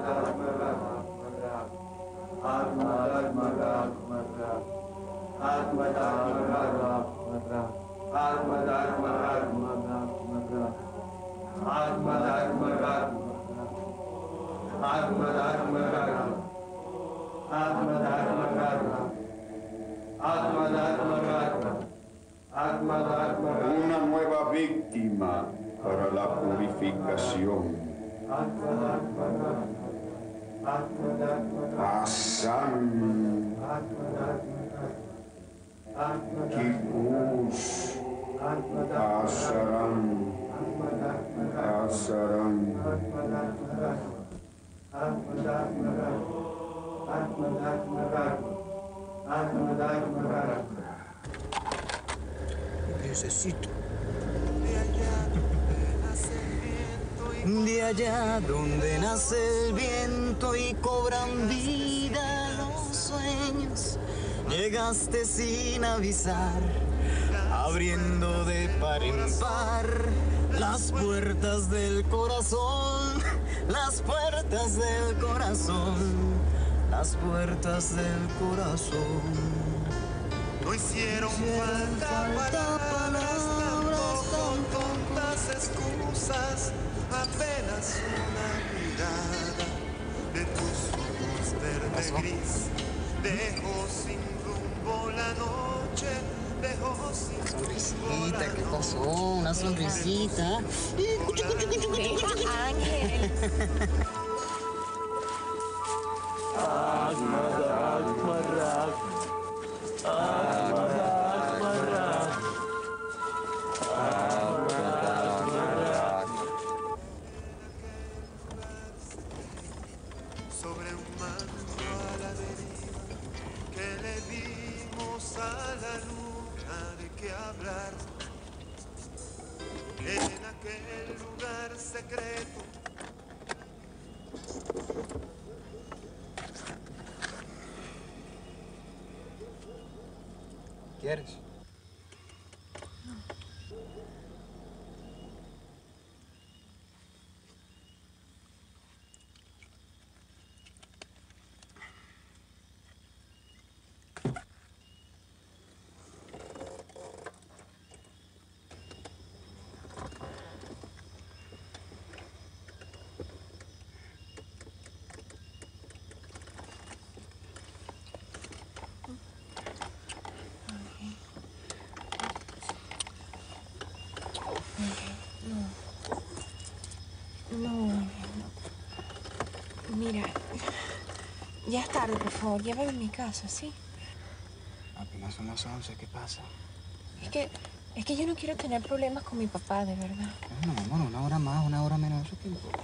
Una nueva víctima para la purificación. Hassan Kikus Asaran Necesito. De allá donde nace el viento y cobran vida los sueños, llegaste sin avisar, abriendo de par en par las puertas del corazón, las puertas del corazón, las puertas del corazón. No hicieron falta palabras, tampoco tontas excusas, apenas una mirada de tus ojos verde gris. Dejó sin rumbo la noche, dejó sin Sonrisita, ¿qué pasó? Una sonrisita. Ángel. sobre un manto a la deriva que le dimos a la luna de qué hablar en aquel lugar secreto. ¿Quieres? No. Mira, ya es tarde, por favor, llévame a mi casa, ¿sí? Apenas son las 11, ¿qué pasa? Es que yo no quiero tener problemas con mi papá, de verdad. No, amor, una hora más, una hora menos, ¿eso qué importa?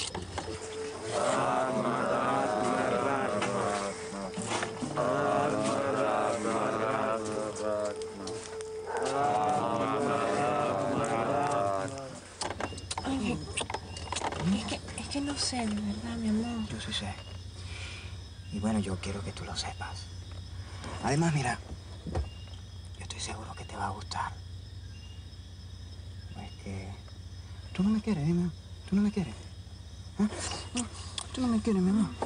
Ay, es que no sé, de verdad, mi amor. Yo sí sé. Y bueno, yo quiero que tú lo sepas. Además, mira, yo estoy seguro que te va a gustar. Es que tú no me quieres, dime. ¿Tú no me quieres? ¿Ah? ¿Tú no me quieres, mi amor?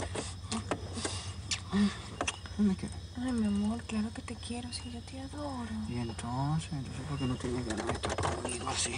¿No me quieres? Ay, mi amor, claro que te quiero, sí, yo te adoro. Y entonces, ¿por qué no tienes ganas de estar conmigo así?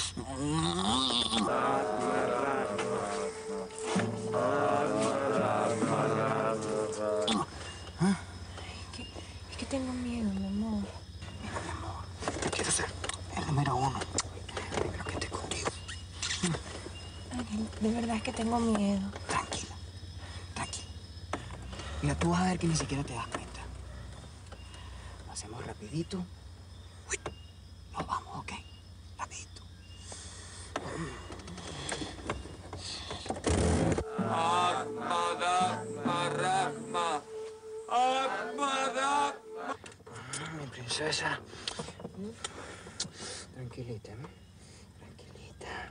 ¿Ah? Es que tengo miedo, mi amor. Mira, mi amor, yo quiero ser el número uno. Primero que esté contigo. Ángel, de verdad es que tengo miedo. Tranquila, tranquila. Mira, tú vas a ver que ni siquiera te das cuenta. Lo hacemos rapidito. Uy, nos vamos, ¿ok? Rapidito. Mi princesa. Tranquilita, ¿no? Tranquilita.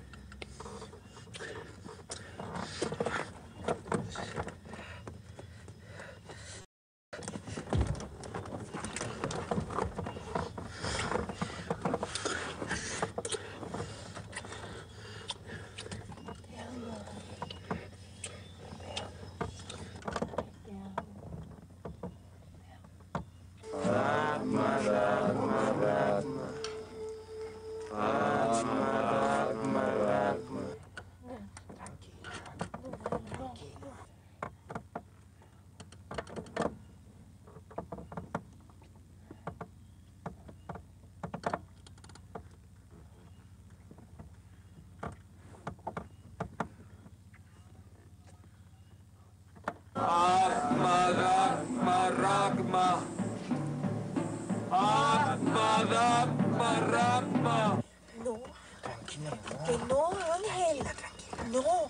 tranquila, amor. Que no, Ángel. Tranquila. No.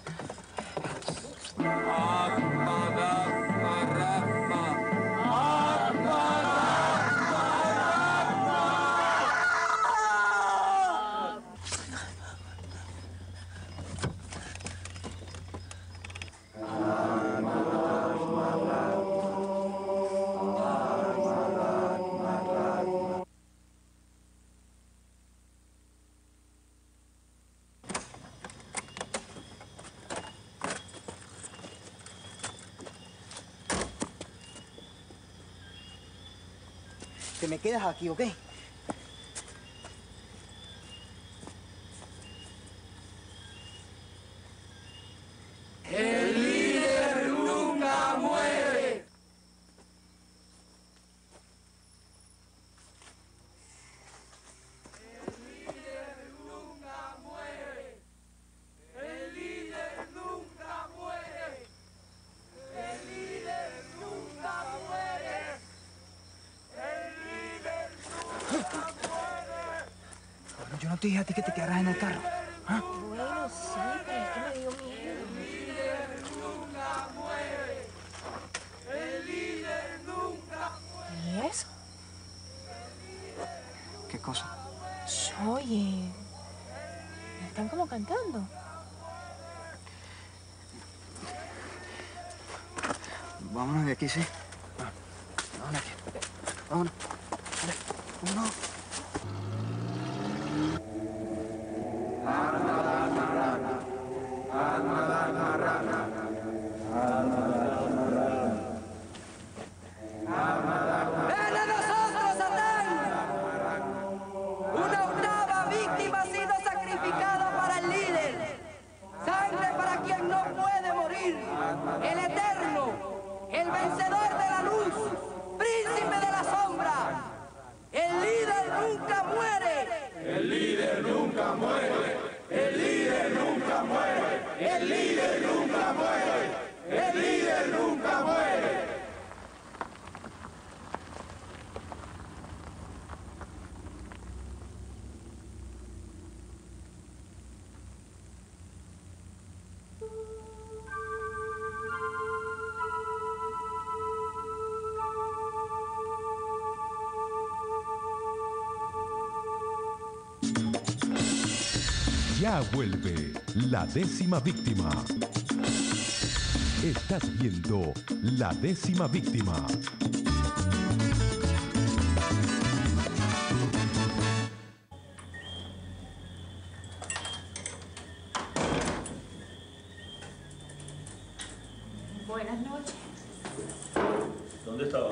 Te me quedas aquí, ¿ok? ¡El líder nunca muere! Yo no te dije a ti que te quedaras en el carro. ¿Ah? Bueno, sí, pero es que me dio miedo. ¿Y eso? ¿Qué cosa? Oye, están como cantando. Vámonos de aquí, ¿sí? Vámonos de aquí. Vámonos. Dale, vámonos. ¡Ven a nosotros, Satán! Una octava víctima ha sido sacrificada para el líder. Sangre para quien no puede morir. El eterno, el vencedor de la luz, príncipe de la sombra. El líder nunca muere. ¡El líder nunca muere! ¡El líder nunca muere! ¡El líder nunca muere! ¡El líder nunca muere! Ya vuelve la 10ª víctima. Estás viendo La 10ª víctima. Buenas noches. ¿Dónde estaba?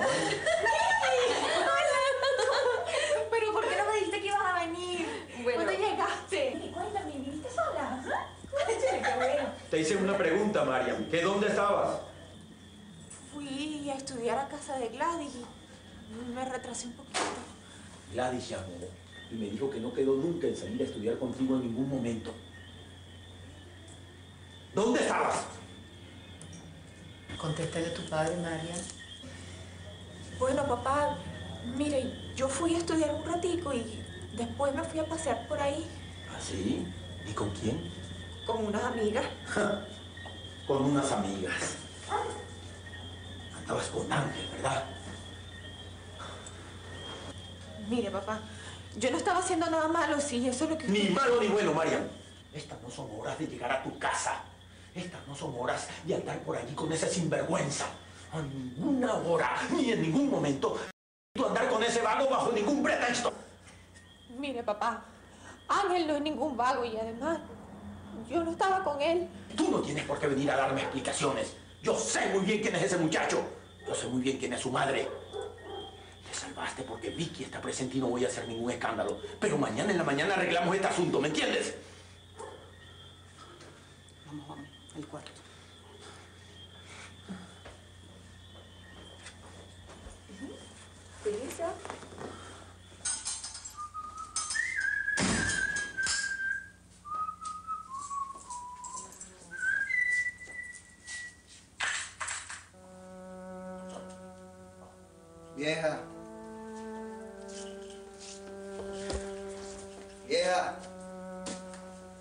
Pero ¿por qué no me dijiste que ibas a venir? Bueno. ¿Cuándo llegaste? Cuéntame, ¿viniste sola? Te hice una pregunta, Mariam. ¿Qué dónde estabas? Fui a estudiar a casa de Gladys y me retrasé un poquito. Gladys llamó y me dijo que no quedó nunca en salir a estudiar contigo en ningún momento. ¿Dónde estabas? Contéstale a tu padre, María. Bueno, papá, mire, yo fui a estudiar un ratico y después me fui a pasear por ahí ¿Ah, sí? ¿Y con quién? con unas amigas. Con unas amigas. Andabas con Ángel, ¿verdad? Mire, papá, yo no estaba haciendo nada malo, sí, eso es lo que... Ni malo ni bueno, Mariam. Estas no son horas de llegar a tu casa. Estas no son horas de andar por allí con ese sinvergüenza. A ninguna hora, ni en ningún momento, tú andar con ese vago bajo ningún pretexto. Mire, papá, Ángel no es ningún vago y además yo no estaba con él. Tú no tienes por qué venir a darme explicaciones. Yo sé muy bien quién es ese muchacho. Yo sé muy bien quién es su madre. Te salvaste porque Vicky está presente y no voy a hacer ningún escándalo. Pero mañana en la mañana arreglamos este asunto, ¿me entiendes? Vamos, al cuarto. Felisa. Vieja. Vieja.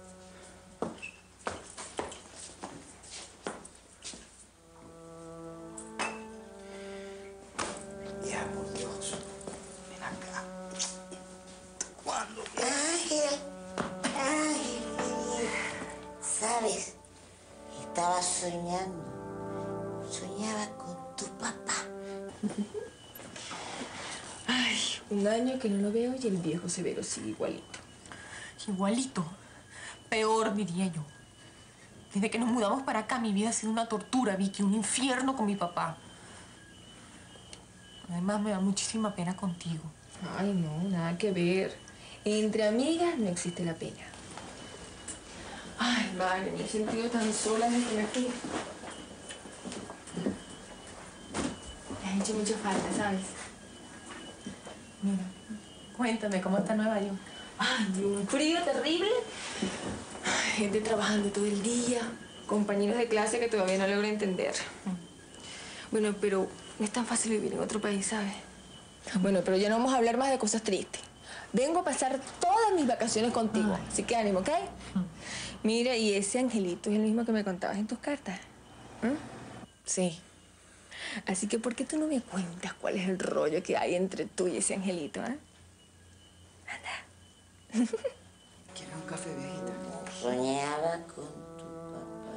soñando. Soñaba con tu papá. Ay, un año que no lo veo y el viejo Severo sigue igualito. Igualito. Peor, diría yo. Desde que nos mudamos para acá, mi vida ha sido una tortura, Vicky, un infierno con mi papá. Además, me da muchísima pena contigo. Ay, no, nada que ver. Entre amigas no existe la pena. Ay, madre, me he sentido tan sola desde que me fui. Me has hecho mucha falta, ¿sabes? Mira, cuéntame, ¿cómo está Nueva York? Ay, un frío terrible. Ay, gente trabajando todo el día. Compañeros de clase que todavía no logro entender. Bueno, pero no es tan fácil vivir en otro país, ¿sabes? Bueno, pero ya no vamos a hablar más de cosas tristes. Vengo a pasar todas mis vacaciones contigo. Así que ánimo, ¿ok? Mira, y ese angelito es el mismo que me contabas en tus cartas. Sí. Así que, ¿por qué tú no me cuentas cuál es el rollo que hay entre tú y ese angelito, eh? Anda. ¿Quieres un café, viejita? Soñaba con tu papá.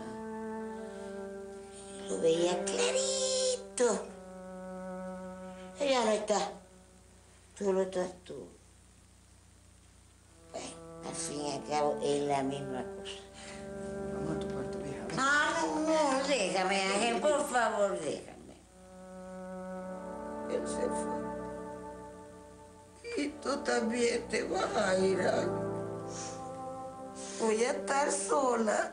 Lo veía clarito. Ella no está. Solo estás tú. Bueno, al fin y al cabo es la misma cosa. Vamos a tu cuarto, vieja. No, déjame, Ángel, por favor, déjame. Él se fue. Y tú también te vas a ir, Ángel. Voy a estar sola.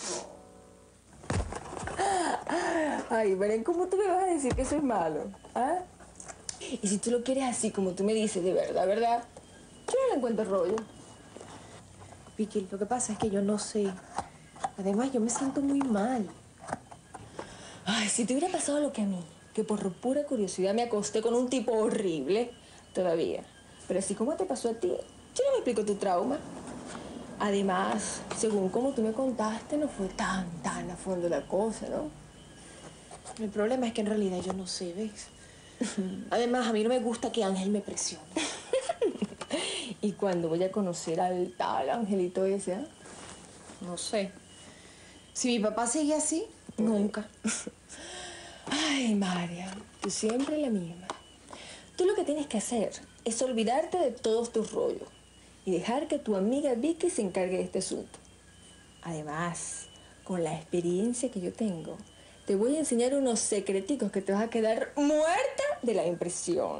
Ay, Belén, ¿cómo tú me vas a decir que soy malo? ¿Ah? Y si tú lo quieres así, como tú me dices, de verdad, ¿verdad? Yo no le encuentro rollo. Vicky, lo que pasa es que yo no sé. Además, yo me siento muy mal. Ay, si te hubiera pasado lo que a mí, que por pura curiosidad me acosté con un tipo horrible, todavía. Pero así como te pasó a ti, yo no me explico tu trauma. Además, según como tú me contaste, no fue tan a fondo la cosa, ¿no? El problema es que en realidad yo no sé, ¿ves? Además, a mí no me gusta que Ángel me presione. ¿Y cuándo voy a conocer al tal angelito ese, ah? No sé. Si mi papá sigue así, nunca. Ay, María, tú siempre la misma. Tú lo que tienes que hacer es olvidarte de todos tus rollos y dejar que tu amiga Vicky se encargue de este asunto. Además, con la experiencia que yo tengo, te voy a enseñar unos secreticos que te vas a quedar muerta de la impresión.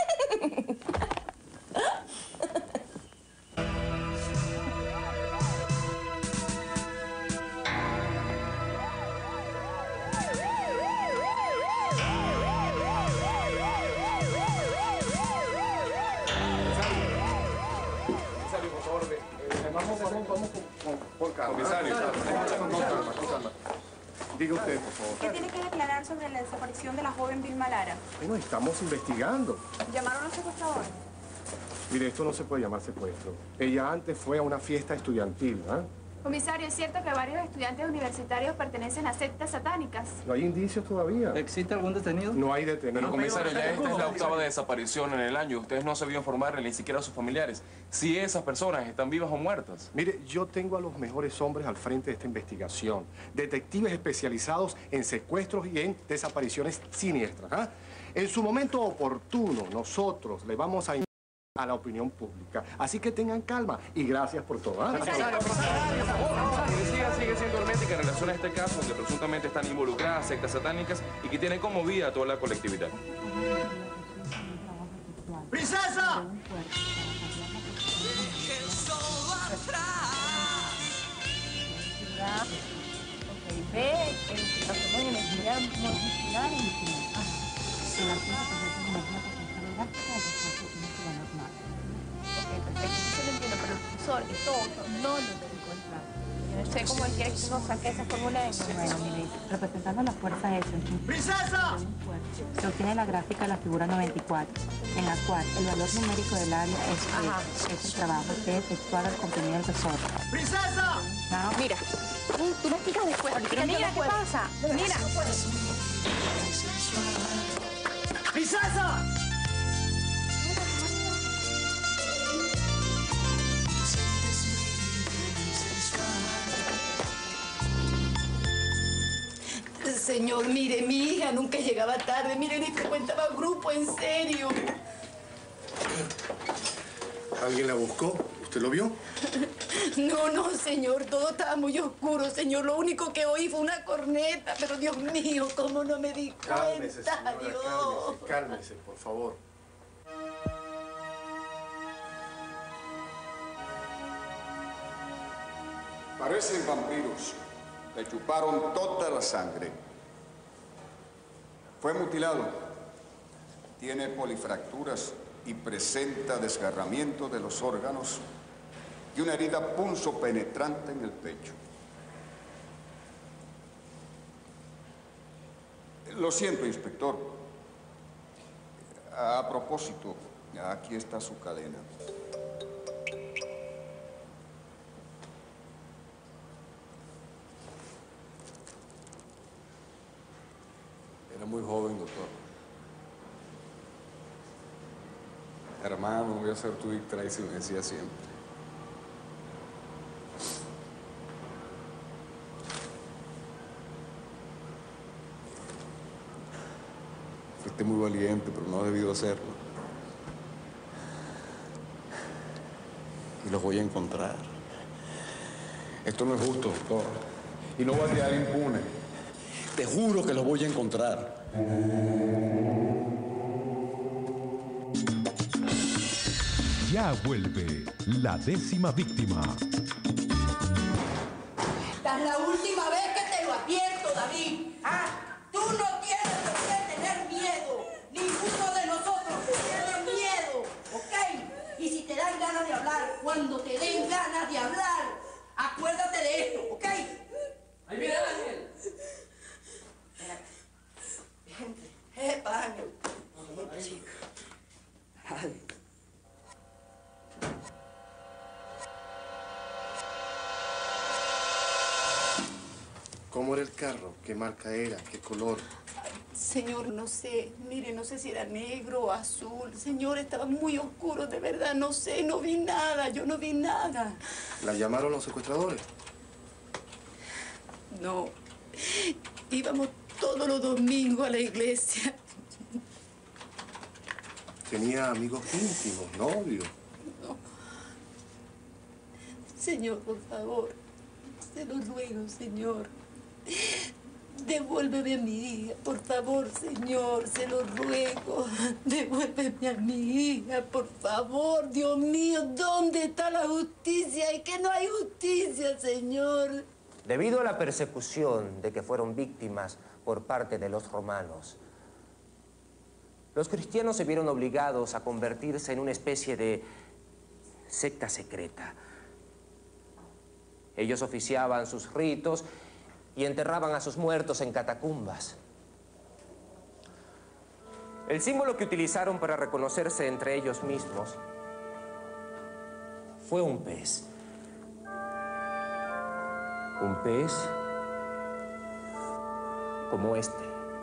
Vamos por calma. Comisario, con calma. Diga usted, por favor. ¿Qué tiene que declarar sobre la desaparición de la joven Vilma Lara? Bueno, estamos investigando. ¿Llamaron a los secuestradores? Mire, esto no se puede llamar secuestro. Ella antes fue a una fiesta estudiantil, ¿ah? Comisario, ¿es cierto que varios estudiantes universitarios pertenecen a sectas satánicas? No hay indicios todavía. ¿Existe algún detenido? No hay detenido. Pero, comisario, ya esta es la octava desaparición en el año. Ustedes no se vio informarle ni siquiera a sus familiares si esas personas están vivas o muertas. Mire, yo tengo a los mejores hombres al frente de esta investigación. Detectives especializados en secuestros y en desapariciones siniestras, ¿ah? En su momento oportuno, nosotros le vamos a informar a la opinión pública. Así que tengan calma y gracias por todo, ¿ah? La policía sigue siendo hermética en relación a este caso, donde presuntamente están involucradas sectas satánicas y que tiene como guía a toda la colectividad. ¡Princesa! Ve, en el estudiar muscular y perfecto, eso lo entiendo, pero el profesor, esto no lo debe encontrar. Yo no sé cómo él quiere que uno saque esa fórmula de... Bueno, mire, representando la fuerza S ¡Princesa! se obtiene la gráfica de la figura 94, en la cual el valor numérico del área es el trabajo que es efectuar al comprimido del resorte. ¡Princesa! ¿No? Mira, tú me explicas después. Pero mira, ¿qué pasa? Mira. ¡Princesa! señor, mire, mi hija nunca llegaba tarde. Mire, ni frecuentaba grupo, en serio. ¿Alguien la buscó? ¿Usted lo vio? No, señor, todo estaba muy oscuro, señor. Lo único que oí fue una corneta, pero Dios mío, cómo no me di cuenta. Cálmese, señora, cálmese, por favor. Parecen vampiros. Le chuparon toda la sangre. Fue mutilado. Tiene polifracturas y presenta desgarramiento de los órganos y una herida punzopenetrante en el pecho. Lo siento, inspector. A propósito, aquí está su cadena. Era muy joven, doctor. Hermano, voy a ser tu traición, decía siempre. Fuiste muy valiente, pero no has debido hacerlo. Y los voy a encontrar. Esto no es justo, doctor. Y no voy a quedar impune. Te juro que los voy a encontrar. Ya vuelve la 10ª víctima. Esta es la última vez que te lo advierto, David. ¿Ah? Tú no tienes por qué tener miedo. Ninguno de nosotros tiene miedo, ¿ok? Y si te dan ganas de hablar, cuando te den ganas de hablar, acuérdate de esto, ¿ok? Ahí viene Daniel. Epa, ¿Cómo era el carro? ¿Qué marca era? ¿Qué color? Señor, no sé. Mire, no sé si era negro o azul. Señor, estaba muy oscuro, de verdad. No sé, no vi nada. Yo no vi nada. ¿La llamaron los secuestradores? No. Íbamos todos los domingos a la iglesia. Tenía amigos íntimos, novios. No. Señor, por favor. Se lo ruego, señor. Devuélveme a mi hija, por favor, señor. Se lo ruego. Devuélveme a mi hija, por favor. Dios mío, ¿dónde está la justicia? Es que no hay justicia, señor. Debido a la persecución de que fueron víctimas por parte de los romanos, los cristianos se vieron obligados a convertirse en una especie de secta secreta. Ellos oficiaban sus ritos y enterraban a sus muertos en catacumbas. El símbolo que utilizaron para reconocerse entre ellos mismos fue un pez. Un pez como este.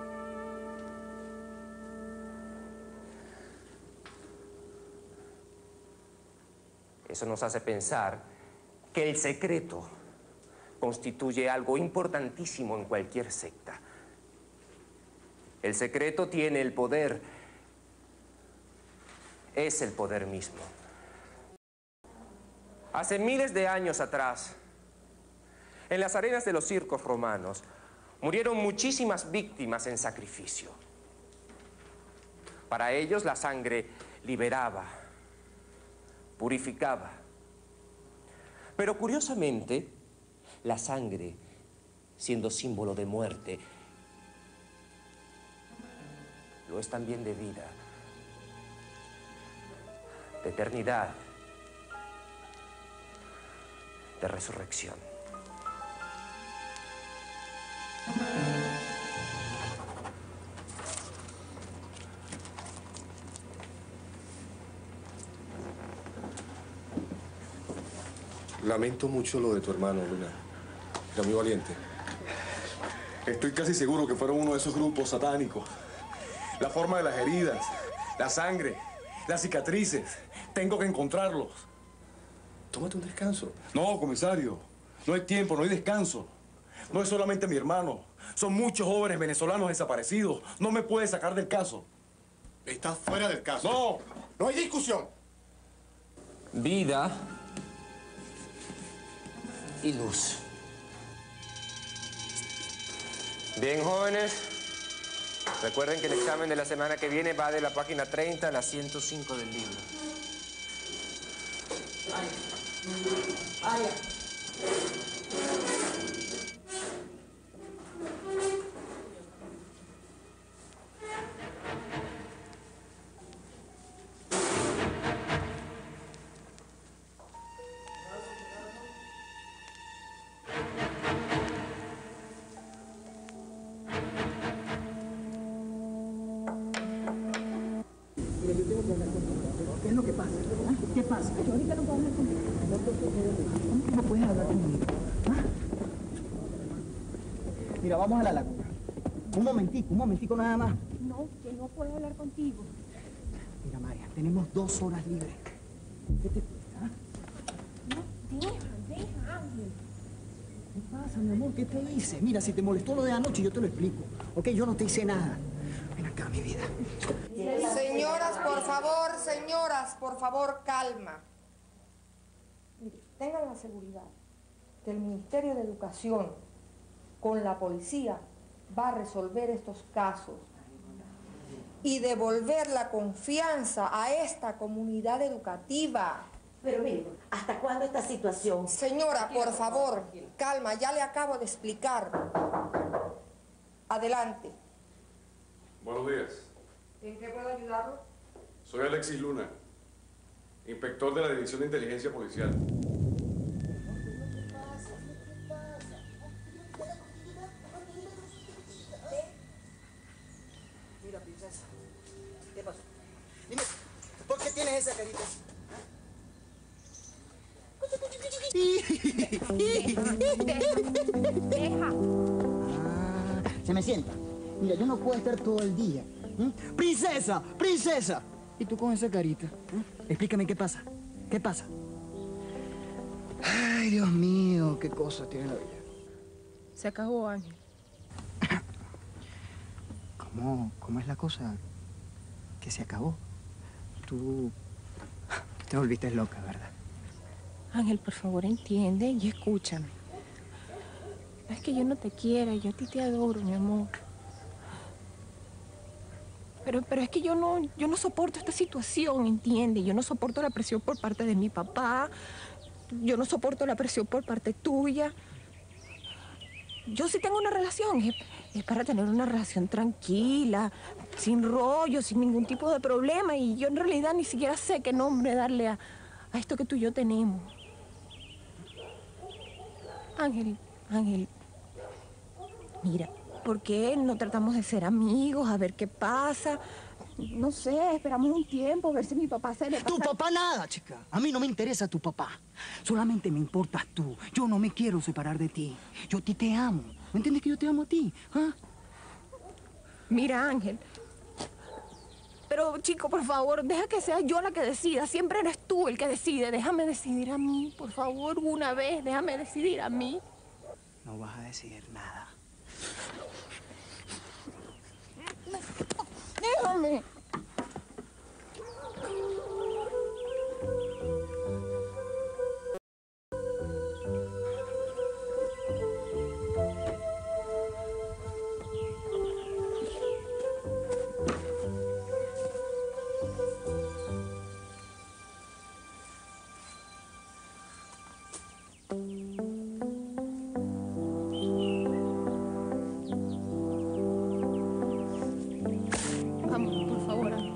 Eso nos hace pensar que el secreto constituye algo importantísimo en cualquier secta. El secreto tiene el poder, es el poder mismo. Hace miles de años atrás, en las arenas de los circos romanos, murieron muchísimas víctimas en sacrificio. Para ellos la sangre liberaba, purificaba. Pero curiosamente, la sangre, siendo símbolo de muerte, lo es también de vida, de eternidad, de resurrección. Lamento mucho lo de tu hermano, Luna. Era muy valiente. Estoy casi seguro que fueron uno de esos grupos satánicos. La forma de las heridas, la sangre, las cicatrices. Tengo que encontrarlos. Tómate un descanso. No, comisario. No hay tiempo, no hay descanso. No es solamente mi hermano. Son muchos jóvenes venezolanos desaparecidos. No me puede sacar del caso. Estás fuera del caso. ¡No! ¡No hay discusión! Vida y luz. Bien, jóvenes. Recuerden que el examen de la semana que viene va de la página 30 a la 105 del libro. Vaya. ¿Qué es lo que pasa? ¿Qué pasa? Yo ahorita no puedo hablar contigo. ¿Cómo no puedes hablar conmigo? ¿Ah? Mira, vamos a la laguna. Un momentico nada más. No, que no puedo hablar contigo. Mira, María, tenemos 2 horas libres. ¿Qué te pasa? No, deja, Ángel. ¿Qué pasa, mi amor? ¿Qué te hice? Mira, si te molestó lo de anoche, yo te lo explico. ¿Ok? Yo no te hice nada. Ven acá, mi vida. Señoras, por favor, calma. Mire, tengan la seguridad que el Ministerio de Educación, con la policía, va a resolver estos casos y devolver la confianza a esta comunidad educativa. Pero mire, ¿hasta cuándo esta situación? Señora, por favor, calma, ya le acabo de explicar. Adelante. Buenos días. ¿En qué puedo ayudarlo? Soy Alexis Luna, inspector de la División de Inteligencia Policial. Mira, princesa. ¿Qué pasó? Dime, ¿por qué tienes esa carita así? Deja. Ah, se me sienta. Mira, yo no puedo estar todo el día. ¡Princesa! ¡Princesa! ¿Y tú con esa carita? Explícame qué pasa. ¿Qué pasa? Ay, Dios mío, qué cosa tiene la vida. Se acabó, Ángel. ¿Cómo es la cosa? Que se acabó. Tú te volviste loca, ¿verdad? Ángel, por favor, entiende y escúchame. No es que yo no te quiera, yo a ti te adoro, mi amor. Pero es que yo no soporto esta situación, ¿entiende? Yo no soporto la presión por parte de mi papá. Yo no soporto la presión por parte tuya. Yo sí tengo una relación. Es para tener una relación tranquila, sin rollo, sin ningún tipo de problema. Y yo en realidad ni siquiera sé qué nombre darle a esto que tú y yo tenemos. Ángel, mira, ¿por qué no tratamos de ser amigos, a ver qué pasa? No sé, esperamos un tiempo, a ver si mi papá se le pasa... ¡Tu papá nada, chica! A mí no me interesa tu papá. Solamente me importas tú. Yo no me quiero separar de ti. Yo a ti te amo. ¿Me entiendes que yo te amo a ti? ¿Ah? Mira, Ángel. Pero, chico, por favor, deja que sea yo la que decida. Siempre eres tú el que decide. Déjame decidir a mí, por favor, una vez. Déjame decidir a mí. No vas a decidir nada. Déjame. Vamos, por favor, Ángel.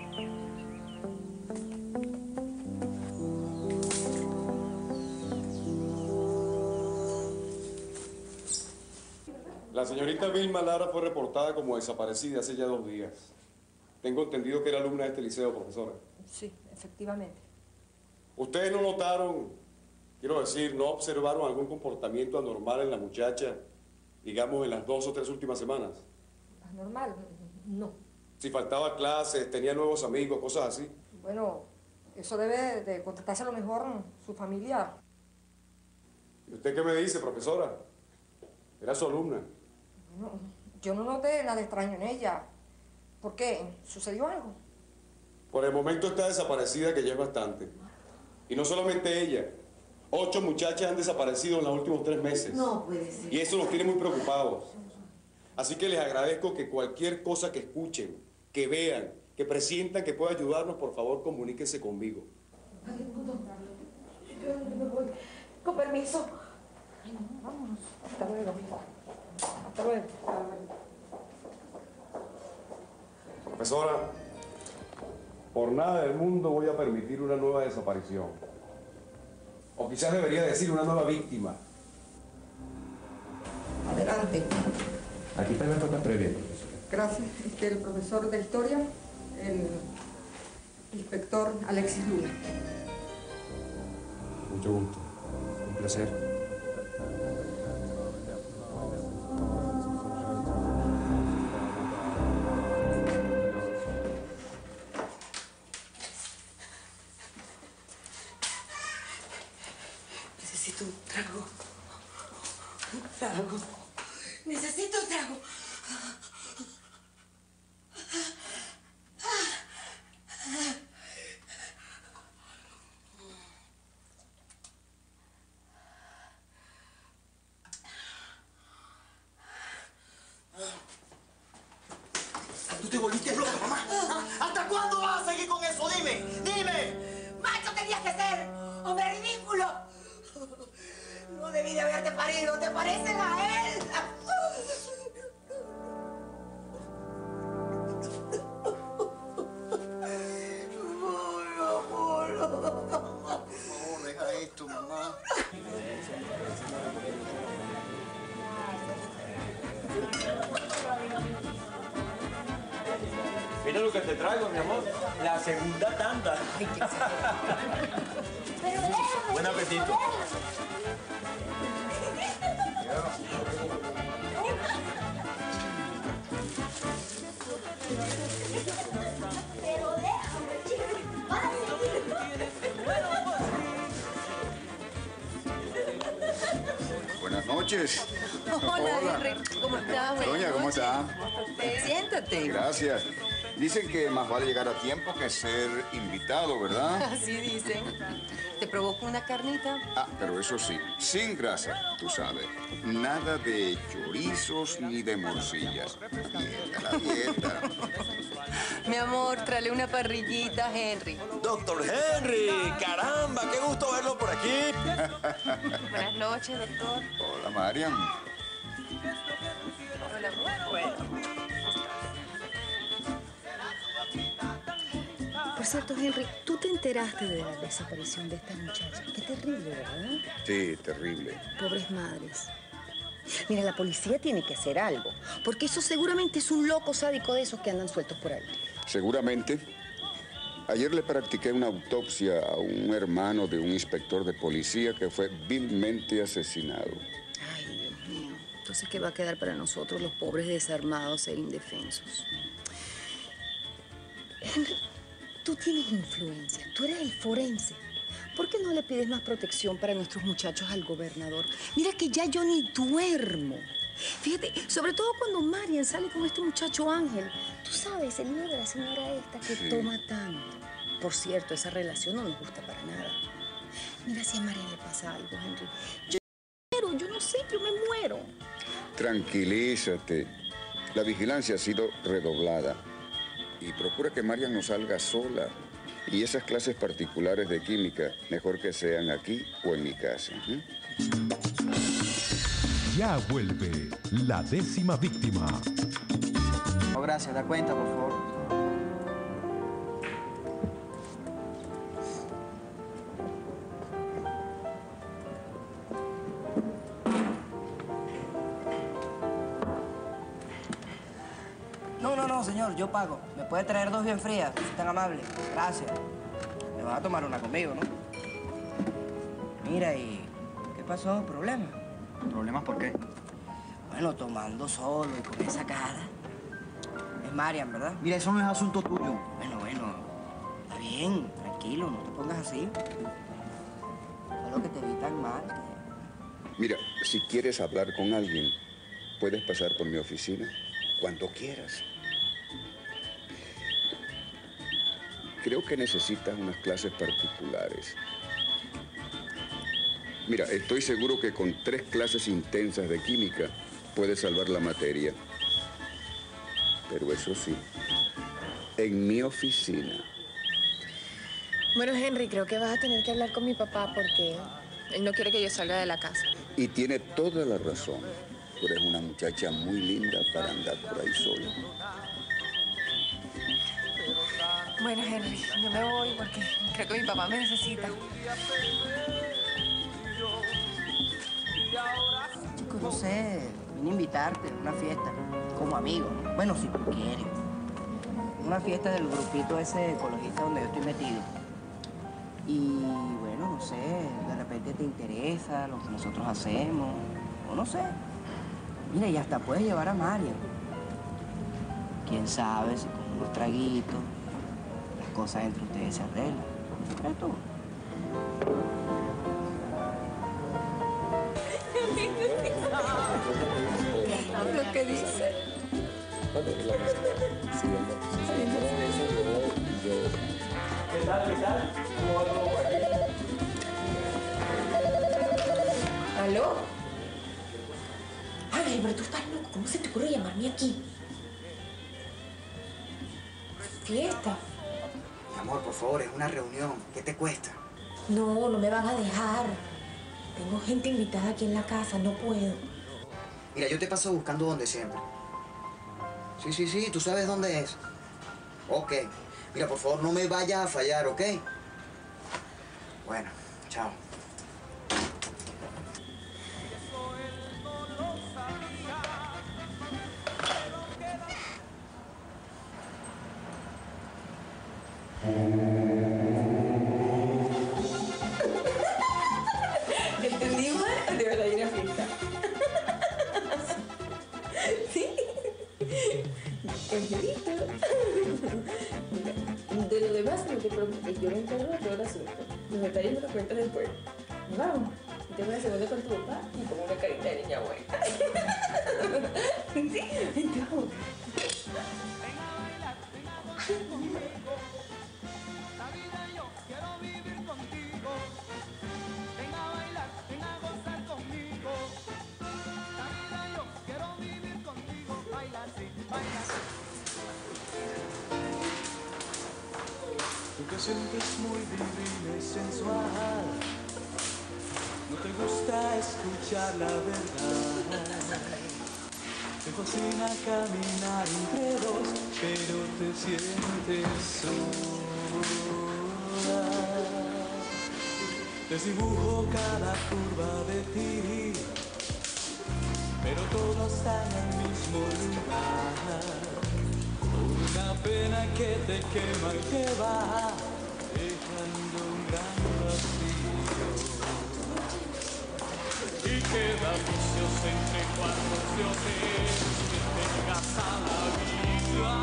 La señorita Vilma Lara fue reportada como desaparecida hace ya 2 días. Tengo entendido que era alumna de este liceo, profesora. Sí, efectivamente. ¿Ustedes no notaron, quiero decir, no observaron algún comportamiento anormal en la muchacha, digamos, en las 2 o 3 últimas semanas? ¿Anormal? No. Si faltaba a clases, tenía nuevos amigos, cosas así. Bueno, eso debe de contestarse a lo mejor su familia. ¿Y usted qué me dice, profesora? Era su alumna. No, yo no noté nada extraño en ella. ¿Por qué? ¿Sucedió algo? Por el momento está desaparecida, que ya es bastante. Y no solamente ella. 8 muchachas han desaparecido en los últimos 3 meses. No puede ser. Y eso nos tiene muy preocupados. Así que les agradezco que cualquier cosa que escuchen, que vean, que presientan que pueda ayudarnos, por favor, comuníquense conmigo. Yo me voy. Con permiso. Vámonos. Hasta luego. Hasta luego. Profesora, por nada del mundo voy a permitir una nueva desaparición. O quizás debería decir una nueva víctima. Adelante. Aquí está la nota previa. Gracias. El profesor de historia, el inspector Alexis Luna. Mucho gusto. Un placer. Necesito un trago. Un trago. Necesito un trago. ¿Tú te volviste loca, mamá? ¿Hasta cuándo vas a seguir con eso? Dime, dime. Macho tenías que ser. Hombre ridículo. No debí de haberte parido. ¿Te parecen a él? No, deja esto, mamá. Mira lo que te traigo, mi amor. La segunda tanda. Buen apetito. Pero déjame, chico. Vas a Buenas noches. Hola, Henry. ¿Cómo estás? Buenas Doña, ¿cómo noches. está? Siéntate. Gracias. Dicen que más vale llegar a tiempo que ser invitado, ¿verdad? Así dicen. ¿Te provoco una carnita? Ah, pero eso sí, sin grasa, tú sabes. Nada de chorizos ni de morcillas. La dieta. Mi amor, tráele una parrillita a Henry. Doctor Henry, caramba, qué gusto verlo por aquí. Buenas noches, doctor. Hola, Marian. Hola, Por cierto, Henry, ¿tú te enteraste de la desaparición de estas muchachas? Qué terrible, ¿verdad? Sí, terrible. Pobres madres. Mira, la policía tiene que hacer algo, porque eso seguramente es un loco sádico de esos que andan sueltos por ahí. Seguramente. Ayer le practiqué una autopsia a un hermano de un inspector de policía que fue vilmente asesinado. Ay, Dios mío. Entonces, ¿qué va a quedar para nosotros, los pobres desarmados e indefensos? Henry, tú tienes influencia. Tú eres el forense. ¿Por qué no le pides más protección para nuestros muchachos al gobernador? Mira que ya yo ni duermo. Fíjate, sobre todo cuando Marian sale con este muchacho Ángel. Tú sabes, el hijo de la señora esta que Sí. toma tanto. Por cierto, esa relación no nos gusta para nada. Mira si a Marian le pasa algo, Henry. Yo no sé, yo me muero. Tranquilízate. La vigilancia ha sido redoblada. Y procura que Marian no salga sola. Y esas clases particulares de química, mejor que sean aquí o en mi casa. Ya vuelve la 10ª víctima. No, gracias. Da cuenta, por favor. No, señor. Yo pago. ¿Me puede traer 2 bien frías? Si es tan amable. Gracias. Me vas a tomar una conmigo, ¿no? Mira, ¿y qué pasó? ¿Problema? ¿Problemas por qué? Bueno, tomando solo y con esa cara. Es Marian, ¿verdad? Mira, eso no es asunto tuyo. Bueno. Está bien, tranquilo, no te pongas así. Solo que te vi tan mal. Mira, si quieres hablar con alguien, puedes pasar por mi oficina cuando quieras. Creo que necesitas unas clases particulares. Mira, estoy seguro que con 3 clases intensas de química puedes salvar la materia. Pero eso sí, en mi oficina. Bueno, Henry, creo que vas a tener que hablar con mi papá porque él no quiere que yo salga de la casa. Y tiene toda la razón. Tú eres una muchacha muy linda para andar por ahí sola. Bueno, Henry, yo me voy porque creo que mi papá me necesita. Chicos, no sé, vine a invitarte a una fiesta, como amigo, ¿no? Bueno, si tú quieres. Una fiesta del grupito ese ecologista donde yo estoy metido. Y bueno, no sé, de repente te interesa lo que nosotros hacemos, o no sé. Mira, y hasta puedes llevar a Marian. Quién sabe si con unos traguitos las cosas entre ustedes se arreglan. ¿Crees tú? Lo que dice. ¿Qué tal? ¿Qué tal? ¿Cómo va todo por aquí? ¿Aló? Ay, pero tú estás loco. ¿Cómo se te ocurre llamarme aquí? ¿Fiesta? Mi amor, por favor, es una reunión. ¿Qué te cuesta? No, no me van a dejar. Tengo gente invitada aquí en la casa, no puedo. Mira, yo te paso buscando donde siempre. Sí, tú sabes dónde es. Ok. Mira, por favor, no me vayas a fallar, ¿ok? Bueno, chao. ¿Entendí mal? De verdad hay una fiesta. ¿Sí? Angelito. Mira, de lo demás no te preocupes, yo me encargo de todo el asunto. Los detalles me los cuentas después. Vamos. Tengo una segunda con tu papá y pongo una carita de niña buena. ¿Sí? Vamos. Tú te sientes muy divina y sensual. No te gusta escuchar la verdad. Te fascina caminar entre dos, pero te sientes sola. Desdibujo cada curva de ti, pero todo está en el mismo lugar. Una pena que te quema y te va dejando un gran vacío. Y queda vicios entre 4 opciones que tengas a la vida.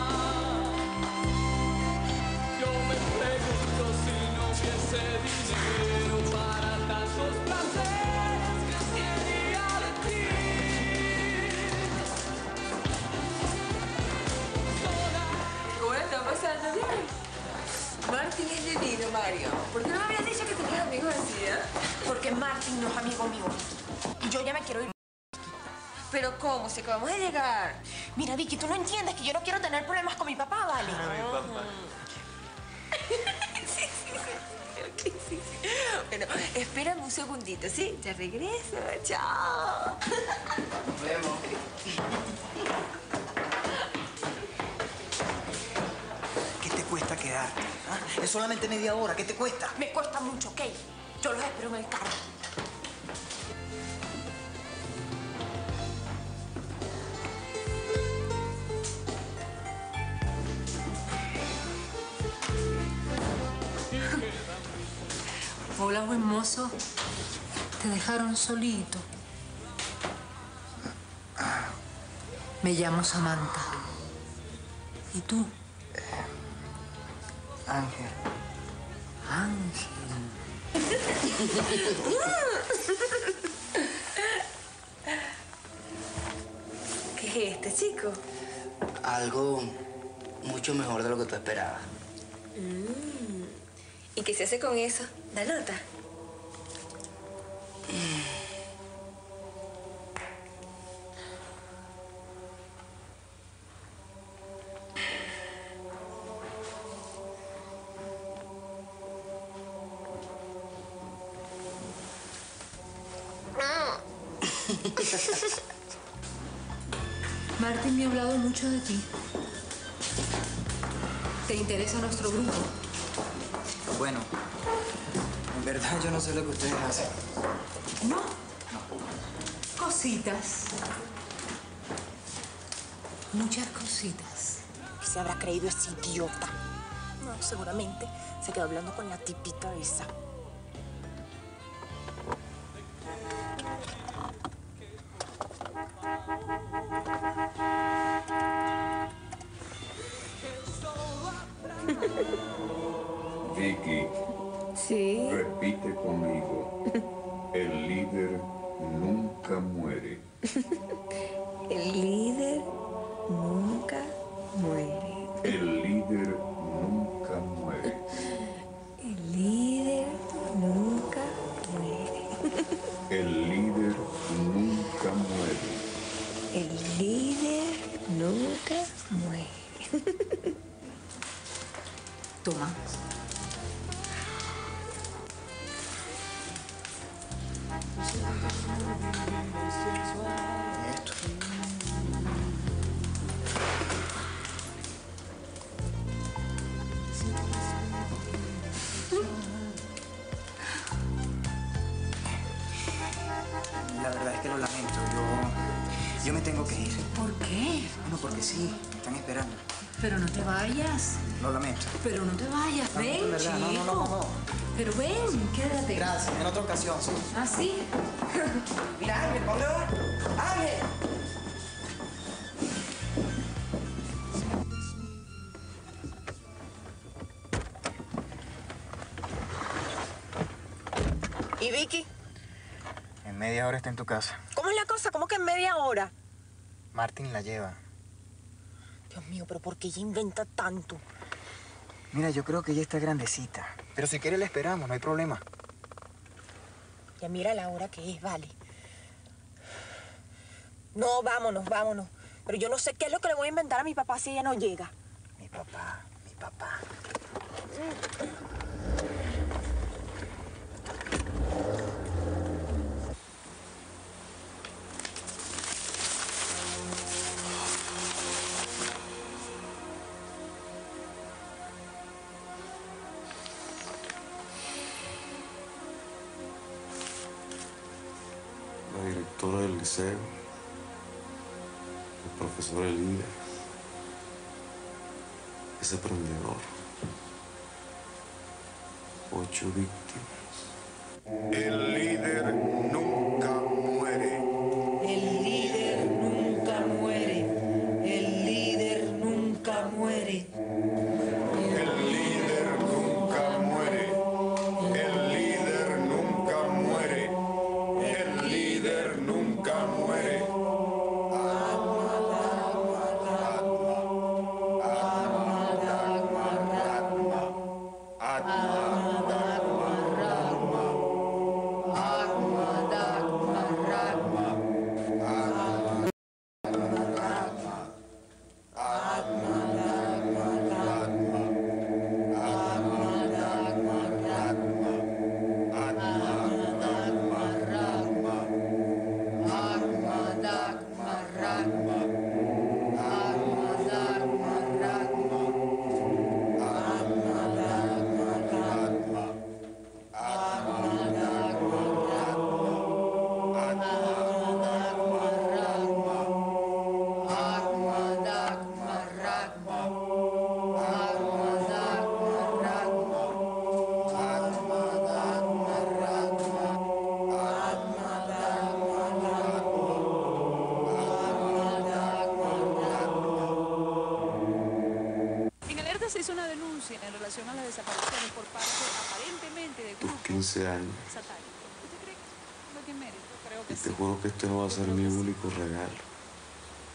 Yo me pregunto si no hubiese dinero para tantos placeres, ¿qué sería de ti? ¿Cómo la está pasando bien? Martín es divino, Mario. ¿Por qué no me habías dicho que tenías amigos así, eh? Porque Martín no es amigo mío. Y yo ya me quiero ir. ¿Pero cómo? Si acabamos de llegar. Mira, Vicky, tú no entiendes que yo no quiero tener problemas con mi papá, ¿vale? Mi papá. Sí. Bueno, espérame un segundito, ¿sí? Ya regreso. Chao. Nos vemos. ¿Qué te cuesta quedarte? ¿Ah? Es solamente media hora. ¿Qué te cuesta? Me cuesta mucho, ¿ok? Yo los espero en el carro. Hola, buen mozo. Te dejaron solito. Me llamo Samantha. ¿Y tú? Ángel. Ángel. este chico? Algo mucho mejor de lo que tú esperabas. ¿Y qué se hace con eso? ¿La nota? Martín me ha hablado mucho de ti. ¿Te interesa nuestro grupo? Bueno, en verdad yo no sé lo que ustedes hacen. ¿No? Cositas. Muchas cositas. ¿Qué se habrá creído ese idiota? No, seguramente se quedó hablando con la tipita esa. Vicky. Sí. Repite conmigo. El líder nunca muere. El líder nunca muere. El líder nunca muere. El líder nunca muere. El líder nunca muere. El líder nunca muere. Toma. La verdad es que lo lamento. Yo me tengo que ir. ¿Por qué? Bueno, porque sí, me están esperando. Pero no te vayas. Lo lamento. Pero no te vayas. No, Ven, en verdad, chico. no. Pero ven, quédate. Gracias, en otra ocasión, sí. ¿Ah, sí? Mira, Ángel, ¿pa' dónde vas? ¡Ángel! ¿Y Vicky? En media hora está en tu casa. ¿Cómo es la cosa? ¿Cómo que en media hora? Martín la lleva. Dios mío, pero ¿por qué ella inventa tanto? Mira, yo creo que ella está grandecita. Pero si quiere la esperamos, no hay problema. Ya mira la hora que es, vale. No, vámonos. Pero yo no sé qué es lo que le voy a inventar a mi papá si ella no llega. Mi papá. La directora del liceo, el profesor Elías, ese prendedor, 8 víctimas. El líder nunca muere. El líder nunca muere. El líder nunca muere. El líder nunca muere. El líder nunca muere. El líder nunca muere. Se hizo una denuncia en relación a las desapariciones por parte, aparentemente, de Tus grupos 15 años. satánicos. ¿Usted cree que no tiene mérito? Creo que Y te sí. juro que este no va a ser mi único regalo.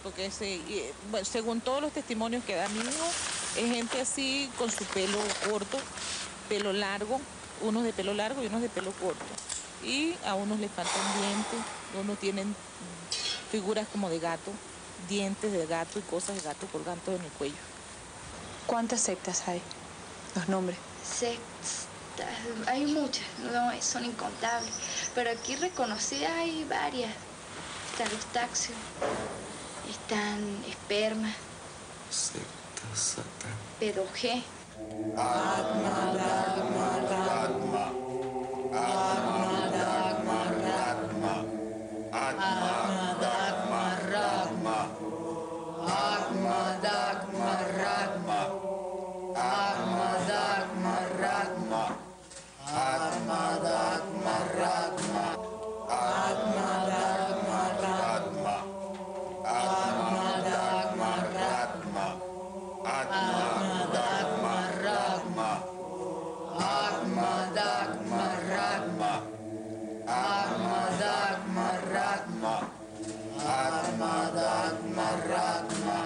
porque bueno, según todos los testimonios que da mi hijo, es gente así con su pelo corto, pelo largo, unos de pelo largo y unos de pelo corto. Y a unos les faltan dientes, unos tienen figuras como de gato, dientes de gato y cosas de gato colgando en el cuello. ¿Cuántas sectas hay? Los nombres. Sectas, hay muchas, no, son incontables. Pero aquí reconocidas hay varias. Están los taxios, están espermas. Secta Satán. Pedogé. Atma, Dagma, Atma. Atma, Dagma, Atma. Atma, Dagma, Atma. Atma, Dagma, Atma. Atma, Dagma, Atma. Atma, Dagma, Atma. Atma, Dagma, Atma. Atma, Dagma, Atma. Atma, Dagma, Atma. Atma, Dagma, Atma. Atma, Dagma, Atma. Atma, Dagma, Atma.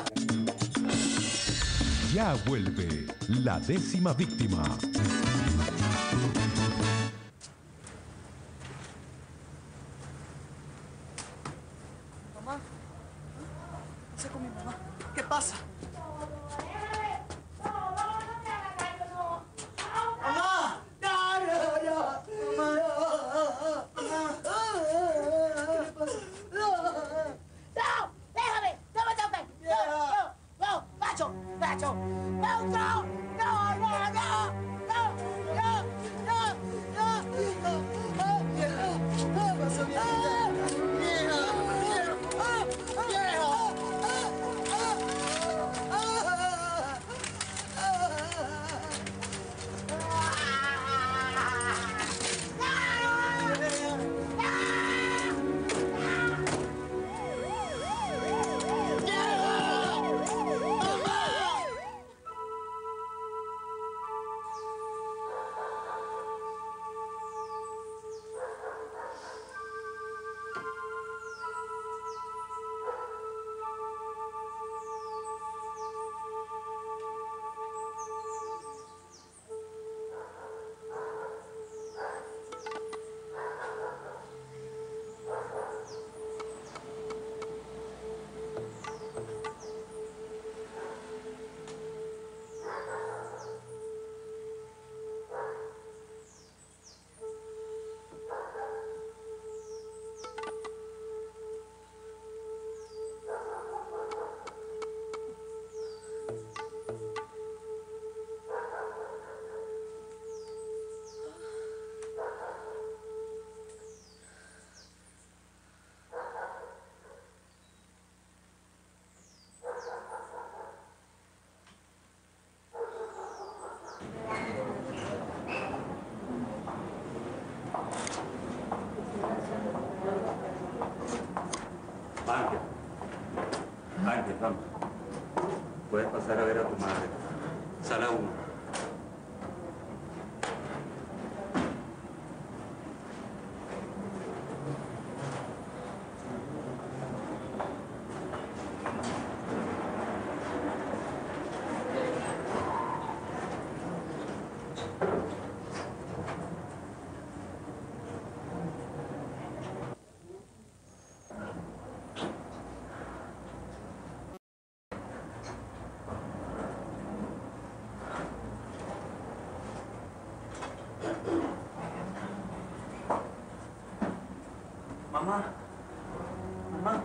Ya vuelve la 10ª víctima. Mamá, ¿qué pasa con mi mamá? ¿Qué pasa? ¡Mamá! ¡No, no, no! ¡Mamá! ¿Qué le pasa? ¡No! ¡Déjame! ¡No me toques! ¡No! ¡No! ¡Macho! ¡Macho! ¡Monstruo! ¡No! ¡No! ¡No! ¡No! ¡No! ¡No! ¡No! ¡No! ¿Qué pasó, viejita? Ángel, vamos. Puedes pasar a ver a tu madre. Sala 1. Mamá. Mamá.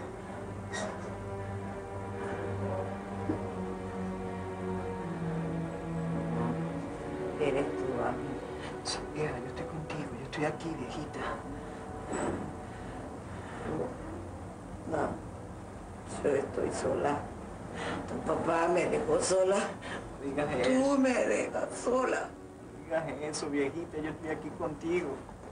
Eres tú, mami. Sí, vieja, yo estoy contigo. Yo estoy aquí, viejita. No, yo estoy sola. Tu papá me dejó sola. No digas eso. Tú me dejas sola. No digas eso, viejita. Yo estoy aquí contigo.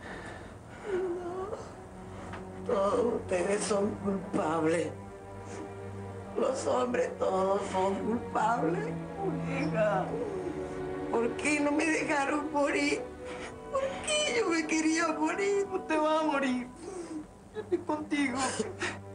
No. Todos ustedes son culpables. Los hombres todos son culpables. Hija, ¿por qué no me dejaron morir? ¿Por qué yo me quería morir? No te vas a morir. Yo estoy contigo.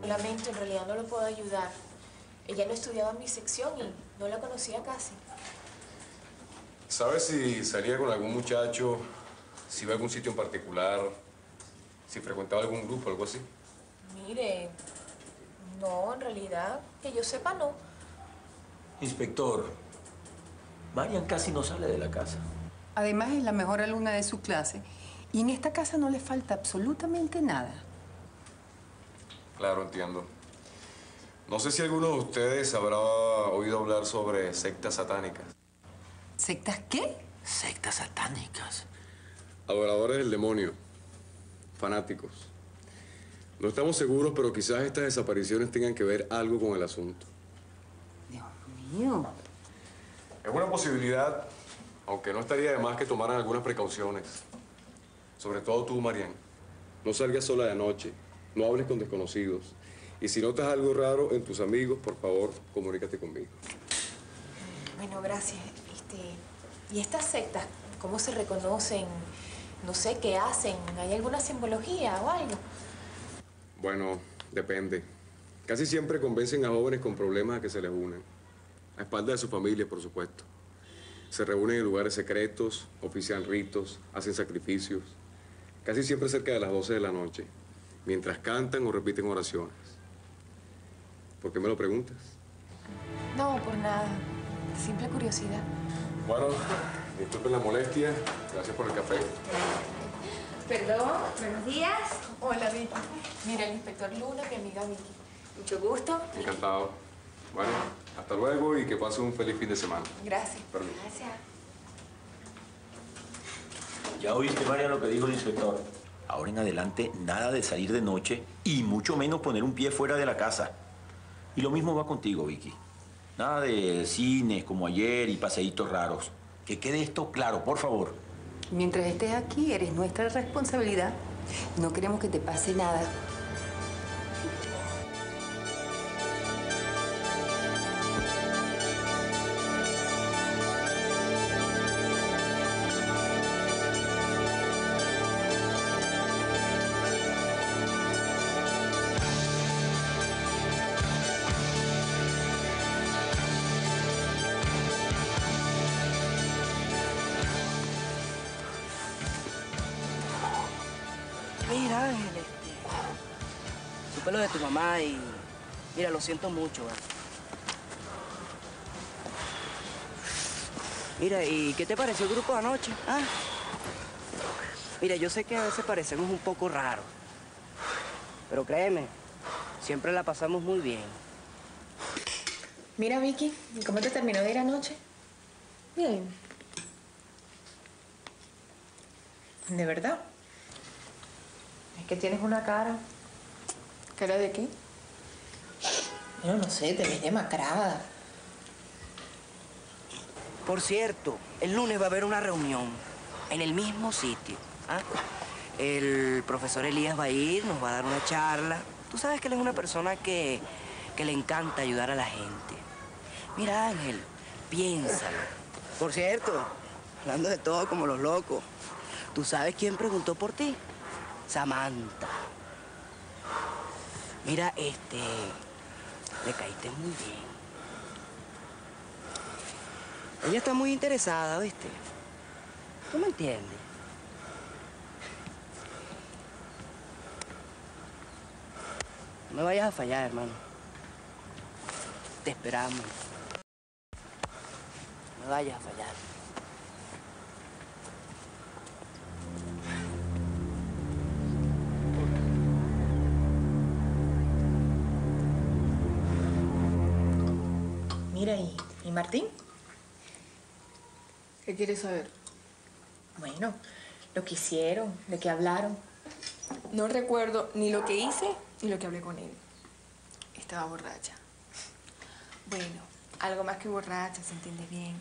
Lo lamento, en realidad no lo puedo ayudar. Ella no estudiaba en mi sección y no la conocía casi. ¿Sabes si salía con algún muchacho, si iba a algún sitio en particular, si frecuentaba algún grupo, algo así? Mire, no, en realidad, que yo sepa, no. Inspector, Marian casi no sale de la casa. Además, es la mejor alumna de su clase. Y en esta casa no le falta absolutamente nada. Claro, entiendo. No sé si alguno de ustedes habrá oído hablar sobre sectas satánicas. ¿Sectas qué? Sectas satánicas. Adoradores del demonio. Fanáticos. No estamos seguros, pero quizás estas desapariciones tengan que ver algo con el asunto. Dios mío. Es una posibilidad, aunque no estaría de más que tomaran algunas precauciones. Sobre todo tú, Marian. No salgas sola de noche. No hables con desconocidos. Y si notas algo raro en tus amigos, por favor, comunícate conmigo. Bueno, gracias. ¿Y estas sectas, cómo se reconocen? No sé, ¿qué hacen? ¿Hay alguna simbología o algo? Bueno, depende. Casi siempre convencen a jóvenes con problemas a que se les unan. A espaldas de su familia, por supuesto. Se reúnen en lugares secretos, ofician ritos, hacen sacrificios. Casi siempre cerca de las 12 de la noche, mientras cantan o repiten oraciones. ¿Por qué me lo preguntas? No, por nada. Simple curiosidad. Bueno, disculpen la molestia. Gracias por el café. Perdón, buenos días. Hola, Vicky. Mira, el inspector Luna, mi amiga Vicky. Mucho gusto. Encantado. Bueno, hasta luego y que pase un feliz fin de semana. Gracias. Perdón. Gracias. Ya oíste, Marian, lo que dijo el inspector. Ahora en adelante, nada de salir de noche y mucho menos poner un pie fuera de la casa. Y lo mismo va contigo, Vicky. Nada de cines como ayer y paseitos raros. Que quede esto claro, por favor. Mientras estés aquí, eres nuestra responsabilidad. No queremos que te pase nada. Mira, Ángel, supe lo de tu mamá y... Mira, lo siento mucho, ¿eh? Mira, ¿y qué te pareció el grupo de anoche? ¿Ah? Mira, yo sé que a veces parecemos un poco raros. Pero créeme, siempre la pasamos muy bien. Mira, Vicky, ¿cómo te terminó de ir anoche? Bien. ¿De verdad? Es que tienes una cara. ¿Cara de qué? Bueno, no sé, te ves demacrada. Por cierto, el lunes va a haber una reunión en el mismo sitio. ¿Ah? El profesor Elías va a ir, nos va a dar una charla. Tú sabes que él es una persona que le encanta ayudar a la gente. Mira, Ángel, piénsalo. Por cierto, hablando de todo como los locos, ¿tú sabes quién preguntó por ti? Samantha. Mira, le caíste muy bien. Ella está muy interesada, ¿viste? ¿Tú me entiendes? No me vayas a fallar, hermano. Te esperamos. No me vayas a fallar. Mira, ¿y Martín? ¿Qué quieres saber? Bueno, lo que hicieron, de qué hablaron. No recuerdo ni lo que hice ni lo que hablé con él. Estaba borracha. Bueno, algo más que borracha, ¿se entiende bien?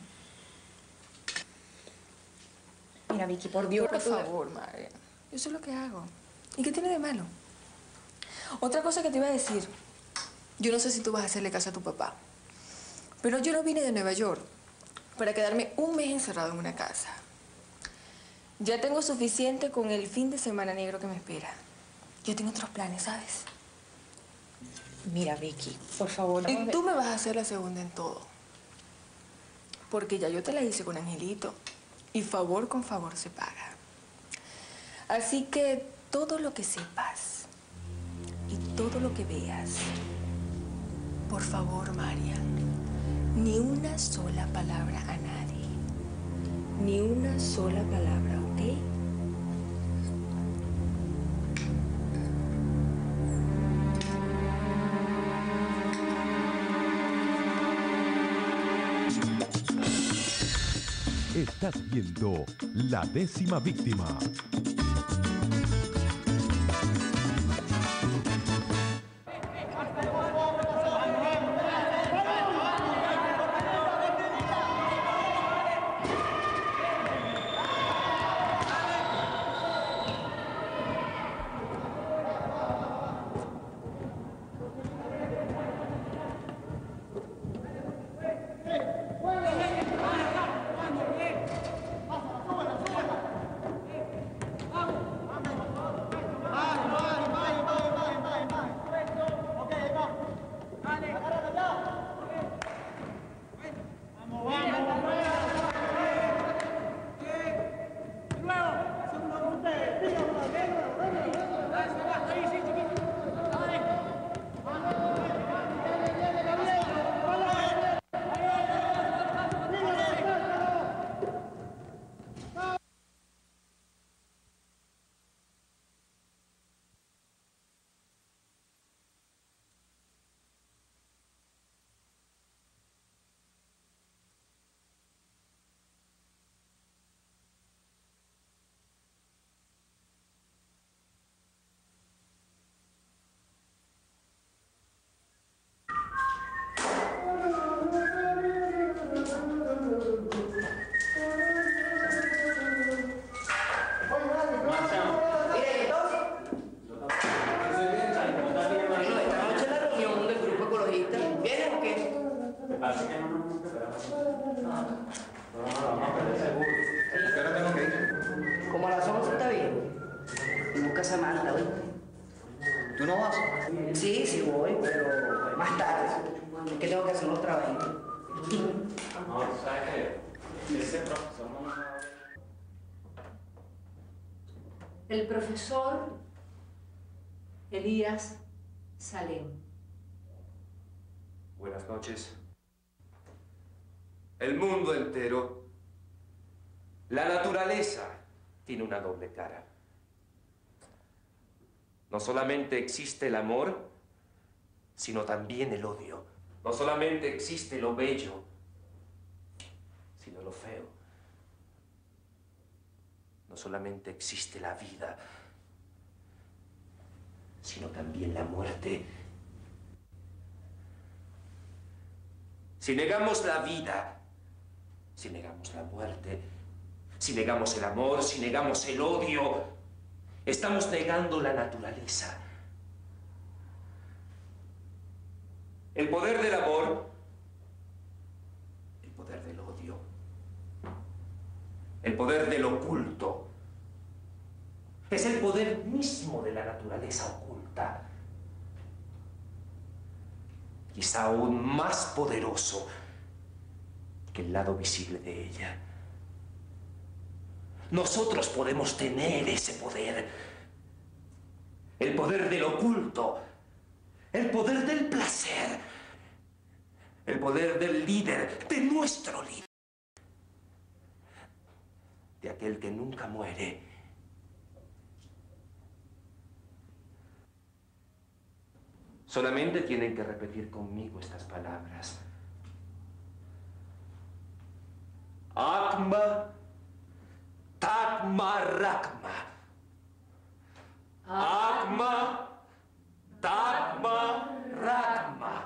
Mira, Vicky, por Dios. Por favor, madre. Yo sé lo que hago. ¿Y qué tiene de malo? Otra cosa que te iba a decir. Yo no sé si tú vas a hacerle caso a tu papá. Pero yo no vine de Nueva York para quedarme un mes encerrado en una casa. Ya tengo suficiente con el fin de semana negro que me espera. Yo tengo otros planes, ¿sabes? Mira, Vicky, por favor. Y tú me vas a hacer la segunda en todo. Porque ya yo te la hice con Angelito. Y favor con favor se paga. Así que todo lo que sepas y todo lo que veas, por favor, Marian, ni una sola palabra a nadie. Ni una sola palabra, ¿ok? Estás viendo La Décima Víctima. Como a las 11 está bien. Y busca Samantha, ¿oíste? ¿Tú no vas? Sí, sí voy, pero más tarde. Es que tengo que hacer unos trabajitos. No, ¿sabes qué? Ese profesor no me... El profesor Elías Salem. Buenas noches. El mundo entero, la naturaleza, tiene una doble cara. No solamente existe el amor, sino también el odio. No solamente existe lo bello, sino lo feo. No solamente existe la vida, sino también la muerte. Si negamos la vida, si negamos la muerte, si negamos el amor, si negamos el odio, estamos negando la naturaleza. El poder del amor, el poder del odio, el poder del oculto, es el poder mismo de la naturaleza oculta. Quizá aún más poderoso que el lado visible de ella. Nosotros podemos tener ese poder. El poder del oculto. El poder del placer. El poder del líder, de nuestro líder. De aquel que nunca muere. Solamente tienen que repetir conmigo estas palabras. Akma, Takma, Rakma. Akma, Takma, Rakma.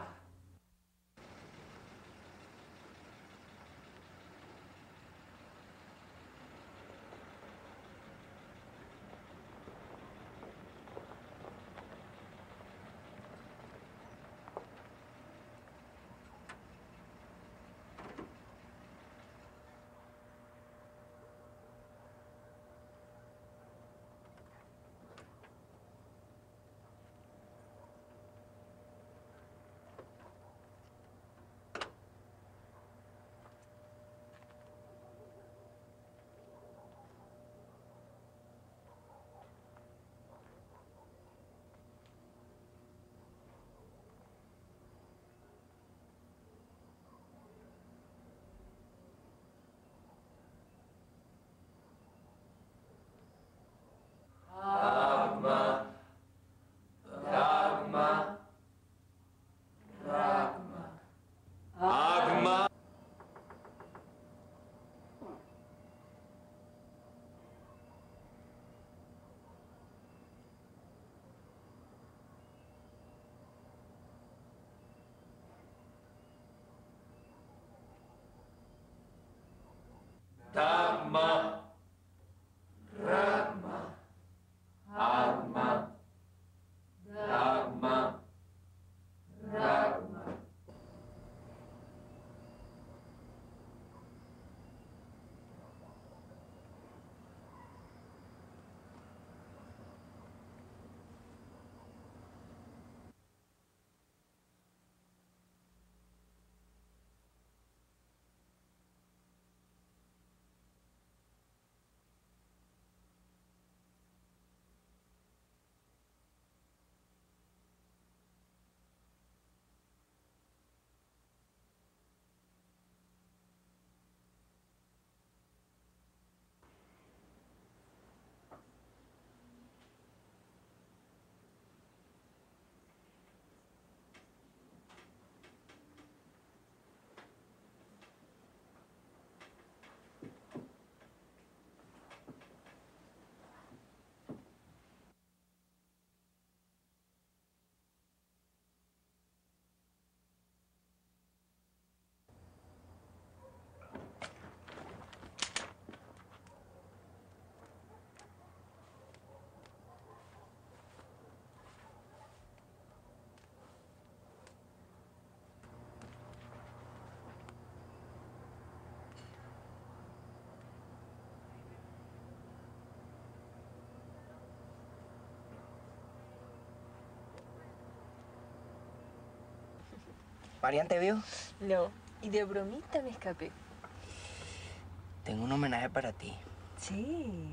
¿Marian te vio? No, y de bromita me escapé. Tengo un homenaje para ti. Sí.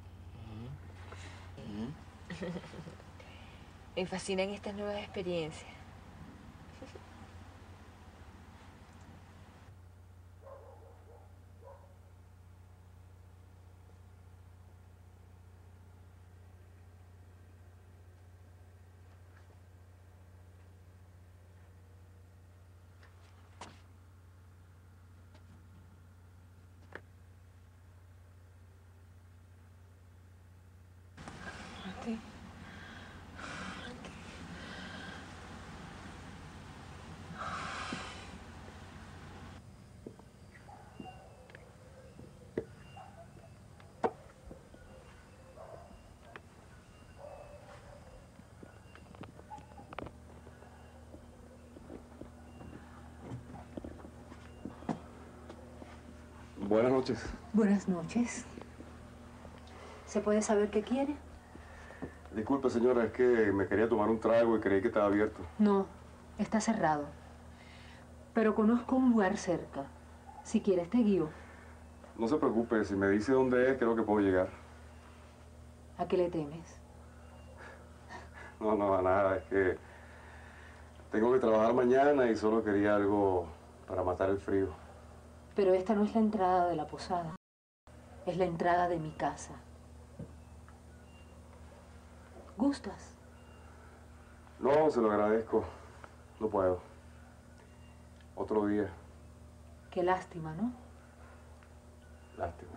Me fascinan estas nuevas experiencias. Buenas noches. Buenas noches. ¿Se puede saber qué quiere? Disculpe, señora, es que me quería tomar un trago y creí que estaba abierto. No, está cerrado. Pero conozco un lugar cerca. Si quieres, te guío. No se preocupe, si me dice dónde es, creo que puedo llegar. ¿A qué le temes? No, a nada, es que tengo que trabajar mañana y solo quería algo para matar el frío. Pero esta no es la entrada de la posada. Es la entrada de mi casa. ¿Gustas? No, se lo agradezco. No puedo. Otro día. Qué lástima, ¿no? Lástima.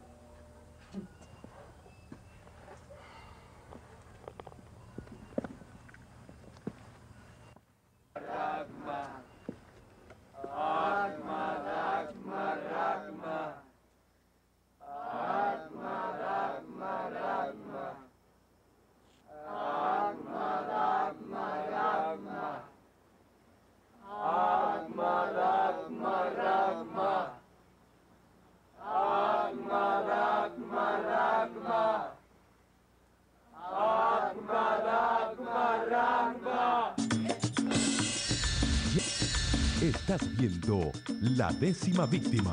Estás viendo La Décima Víctima.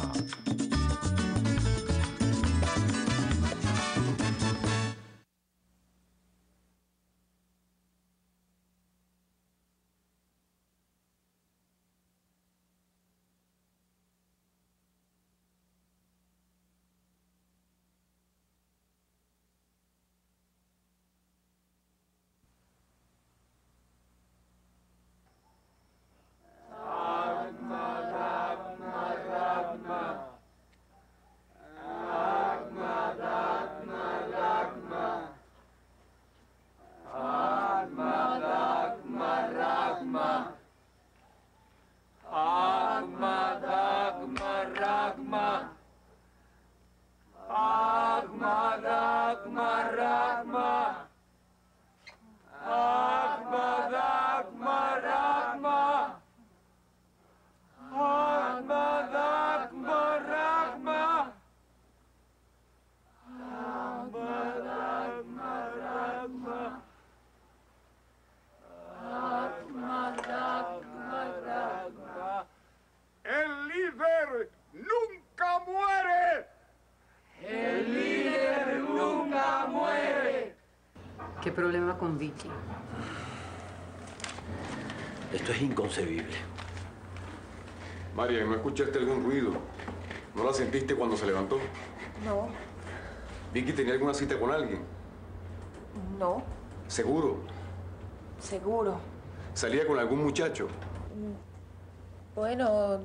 ¡El líder nunca muere! ¡El líder nunca muere! ¿Qué problema con Vicky? Esto es inconcebible. María, ¿no escuchaste algún ruido? ¿No la sentiste cuando se levantó? No, ¿Vicky tenía alguna cita con alguien? no, ¿Seguro? seguro. ¿Salía con algún muchacho? Bueno,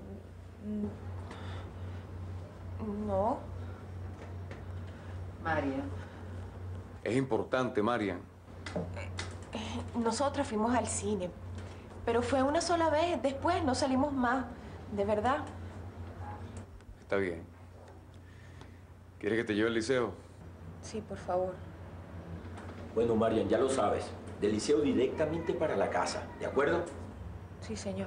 no. María. Es importante, Marian. Nosotros fuimos al cine, pero fue una sola vez. Después no salimos más, de verdad. Está bien. ¿Quieres que te lleve al liceo? Sí, por favor. Bueno, Marian, ya lo sabes. Del liceo directamente para la casa, ¿de acuerdo? Sí, señor.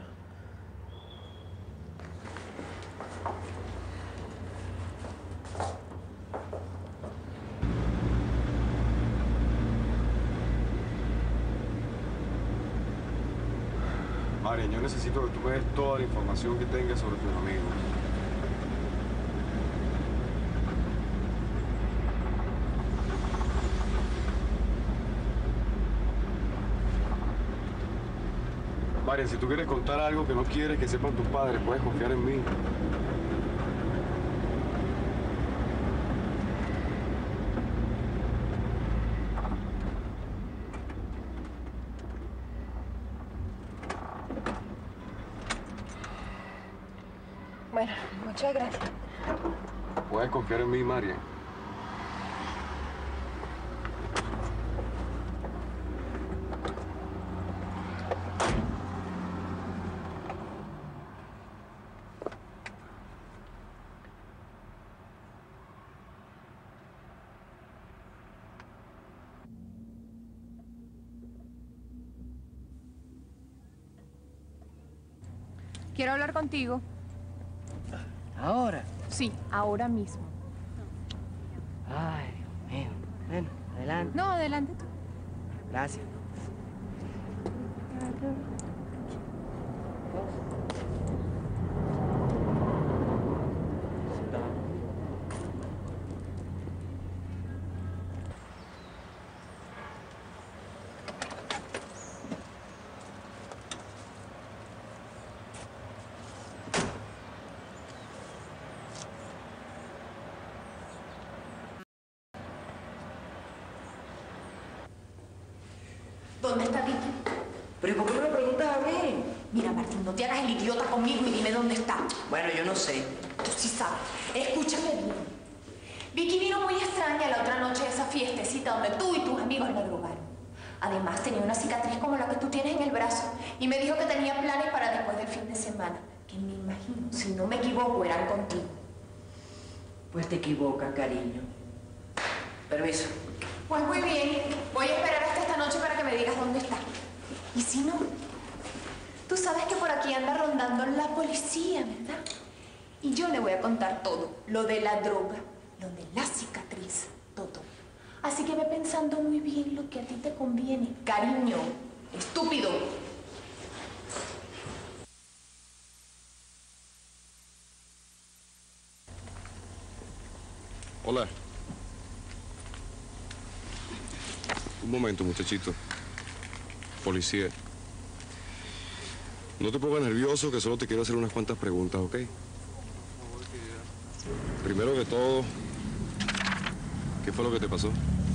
Marian, yo necesito que tú me des toda la información que tengas sobre tus amigos. Marian, si tú quieres contar algo que no quieres que sepan tus padres, puedes confiar en mí. Bueno, muchas gracias. Puedes confiar en mí, Marian. Quiero hablar contigo. ¿Ahora? Sí, ahora mismo. Ay, Dios mío. Bueno, adelante. No, adelante tú. Gracias. ¿Dónde está Vicky? ¿Pero por qué me lo preguntas a mí? Mira, Martín, no te hagas el idiota conmigo y dime dónde está. Bueno, yo no sé. Tú sí sabes. Escúchame bien. Vicky vino muy extraña la otra noche de esa fiestecita donde tú y tus amigos la drogaron. Además, tenía una cicatriz como la que tú tienes en el brazo y me dijo que tenía planes para después del fin de semana. Que me imagino, si no me equivoco, eran contigo. Pues te equivocas, cariño. Permiso. Pues muy bien. Voy a esperar hasta esta noche para que me digas dónde está. Y si no, tú sabes que por aquí anda rondando la policía, ¿verdad? Y yo le voy a contar todo. Lo de la droga, lo de la cicatriz, todo. Así que ve pensando muy bien lo que a ti te conviene. Cariño, estúpido. Hola. Un momento, muchachito. Policía. No te pongas nervioso, que solo te quiero hacer unas cuantas preguntas, ¿ok? Primero que todo, ¿qué fue lo que te pasó?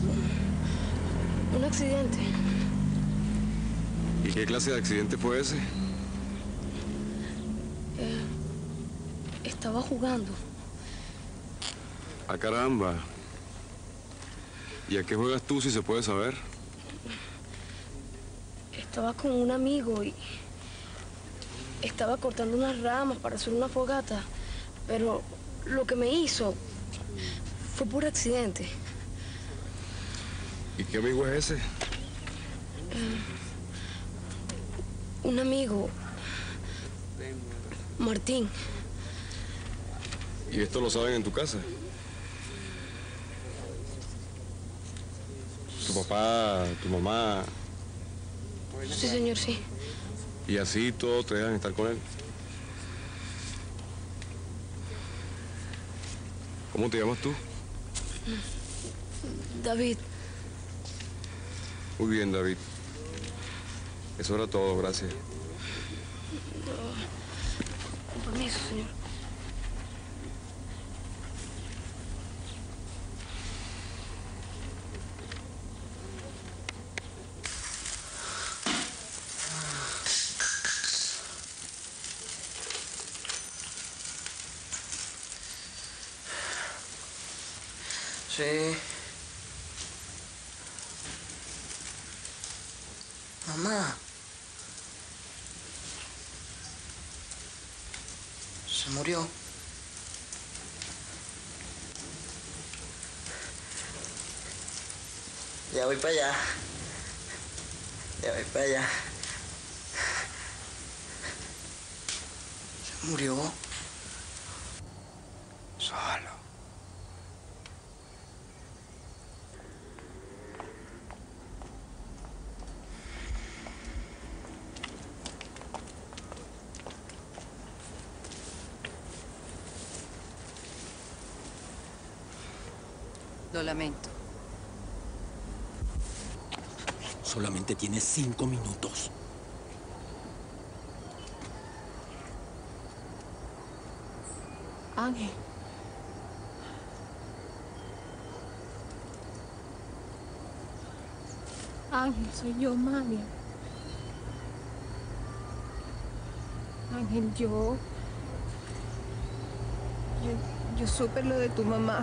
Un accidente. ¿Y qué clase de accidente fue ese? Estaba jugando. ¡Ah, caramba! ¿Y a qué juegas tú, si se puede saber? Estaba con un amigo y estaba cortando unas ramas para hacer una fogata, pero lo que me hizo fue por accidente. ¿Y qué amigo es ese? Un amigo, Martín. ¿Y esto lo saben en tu casa? ¿Tu papá, tu mamá? Sí, señor, sí. ¿Y así todos te dejan estar con él? ¿Cómo te llamas tú? David. Muy bien, David. Eso era todo, gracias. Con permiso, señor. Sí. Mamá. Se murió. Ya voy para allá. Ya voy para allá. Se murió. Solo. Lo lamento. Solamente tienes 5 minutos. Ángel. Ángel, soy yo, María. Ángel, yo supe lo de tu mamá.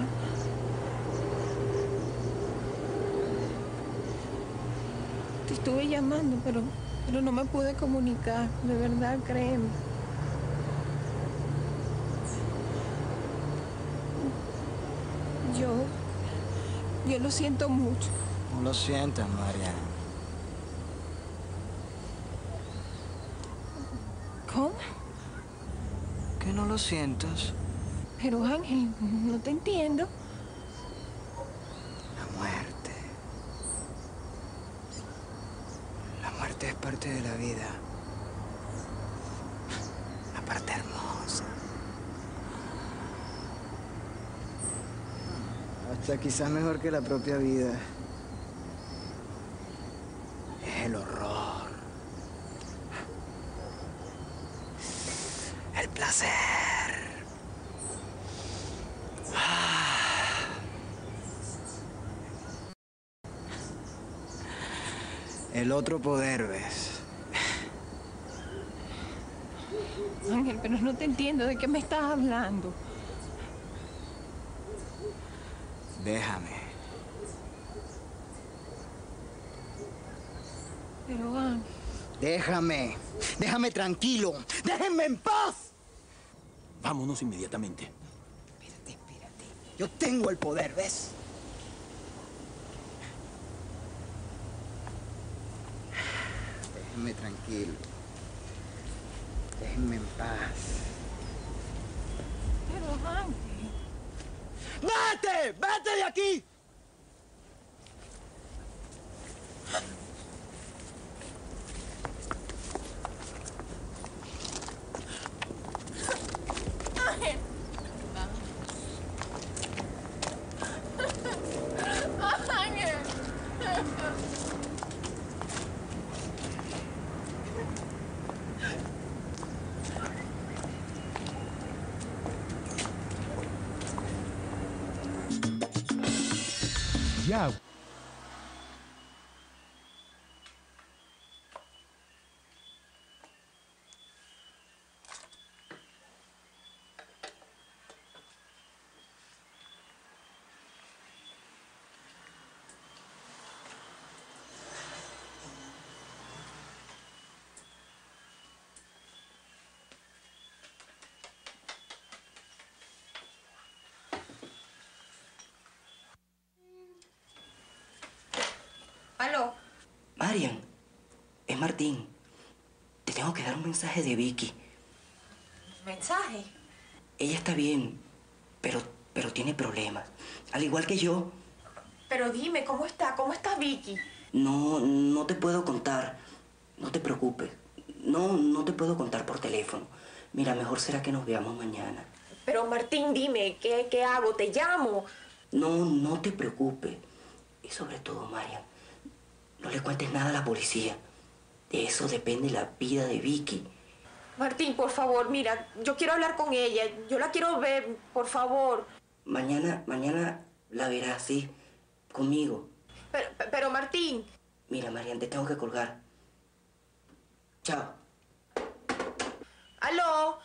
Te estuve llamando, pero no me pude comunicar. De verdad, créeme. Yo lo siento mucho. No lo sientas, María. ¿Cómo? ¿Que no lo sientas? Pero Ángel, no te entiendo. La muerte. La muerte es parte de la vida. La parte hermosa. Hasta quizás mejor que la propia vida. Es el horror. El placer. El otro poder, ¿ves? Ángel, pero no te entiendo. ¿De qué me estás hablando? Déjame. Pero Ángel... Déjame. Déjame tranquilo. Déjenme en paz. Vámonos inmediatamente. Espérate. Yo tengo el poder, ¿ves? Déjenme tranquilo. Déjenme en paz. Pero Ángel... ¡Vete! ¡Vete de aquí! Ángel. Ángel. Ya. Aló. Marian, es Martín. Te tengo que dar un mensaje de Vicky. ¿Mensaje? Ella está bien, pero tiene problemas. Al igual que yo. Pero dime, ¿cómo está? ¿Cómo está Vicky? No te puedo contar. No te preocupes. No te puedo contar por teléfono. Mira, mejor será que nos veamos mañana. Pero Martín, dime, ¿qué hago? ¿Te llamo? No te preocupes. Y sobre todo, Marian, no le cuentes nada a la policía. De eso depende la vida de Vicky. Martín, por favor, mira, yo quiero hablar con ella. Yo la quiero ver, por favor. Mañana la verás, ¿sí? Conmigo. Pero Martín... Mira, Marian, te tengo que colgar. Chao. ¡Aló!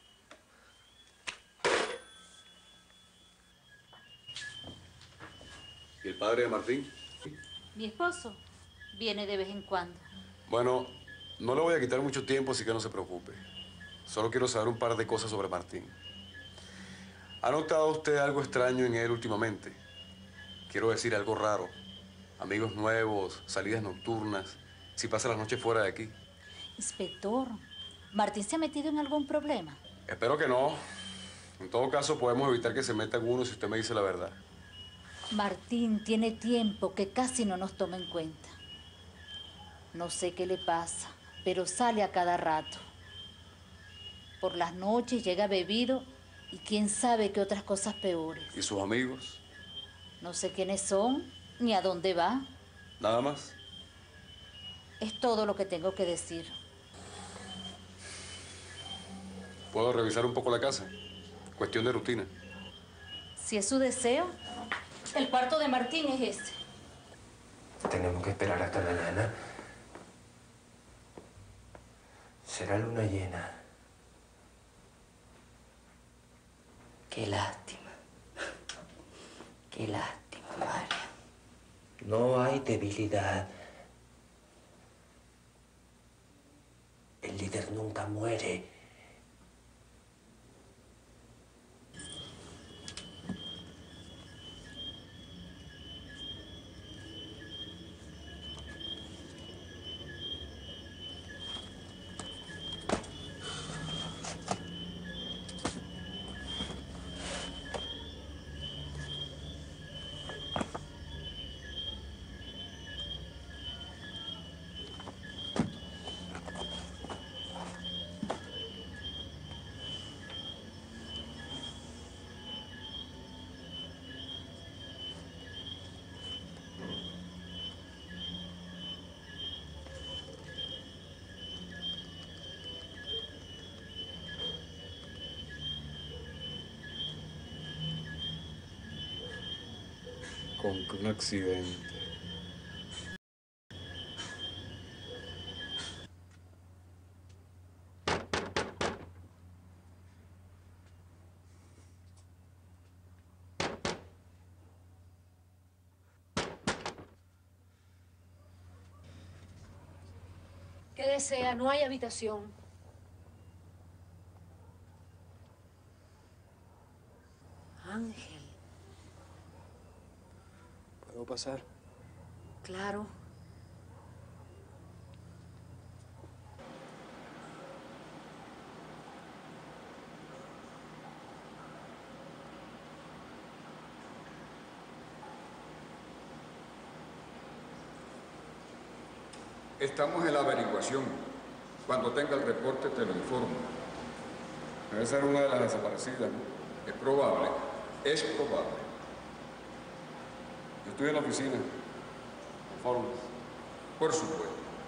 ¿Y el padre de Martín? Mi esposo viene de vez en cuando. Bueno, no le voy a quitar mucho tiempo, así que no se preocupe. Solo quiero saber un par de cosas sobre Martín. ¿Ha notado usted algo extraño en él últimamente? Quiero decir, algo raro. Amigos nuevos, salidas nocturnas, si pasa las noches fuera de aquí. Inspector, ¿Martín se ha metido en algún problema? Espero que no. En todo caso, podemos evitar que se meta en uno si usted me dice la verdad. Martín tiene tiempo que casi no nos toma en cuenta. No sé qué le pasa, pero sale a cada rato. Por las noches llega bebido y quién sabe qué otras cosas peores. ¿Y sus amigos? No sé quiénes son, ni a dónde va. Nada más. Es todo lo que tengo que decir. ¿Puedo revisar un poco la casa? Cuestión de rutina. Si es su deseo, el cuarto de Martín es este. Tenemos que esperar hasta mañana. Será luna llena. Qué lástima. Qué lástima, María. No hay debilidad. El líder nunca muere. Con que un accidente. ¿Qué desea? No hay habitación. Ángel. ¿Puedo pasar? Claro. Estamos en la averiguación. Cuando tenga el reporte te lo informo. Debe ser una de las desaparecidas, ¿no? Es probable. Es probable. Yo estoy en la oficina. Informes. Por supuesto.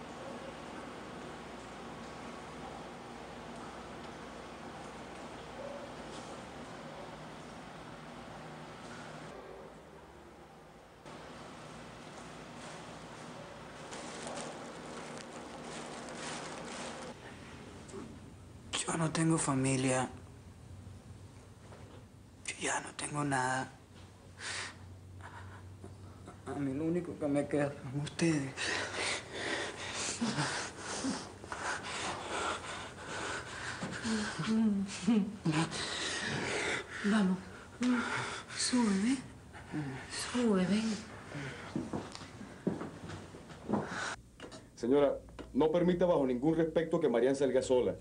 Yo no tengo familia. Yo ya no tengo nada. A mí lo único que me queda son ustedes. Vamos. Sube. Sube, ven. Señora, no permita bajo ningún respecto que Marian salga sola.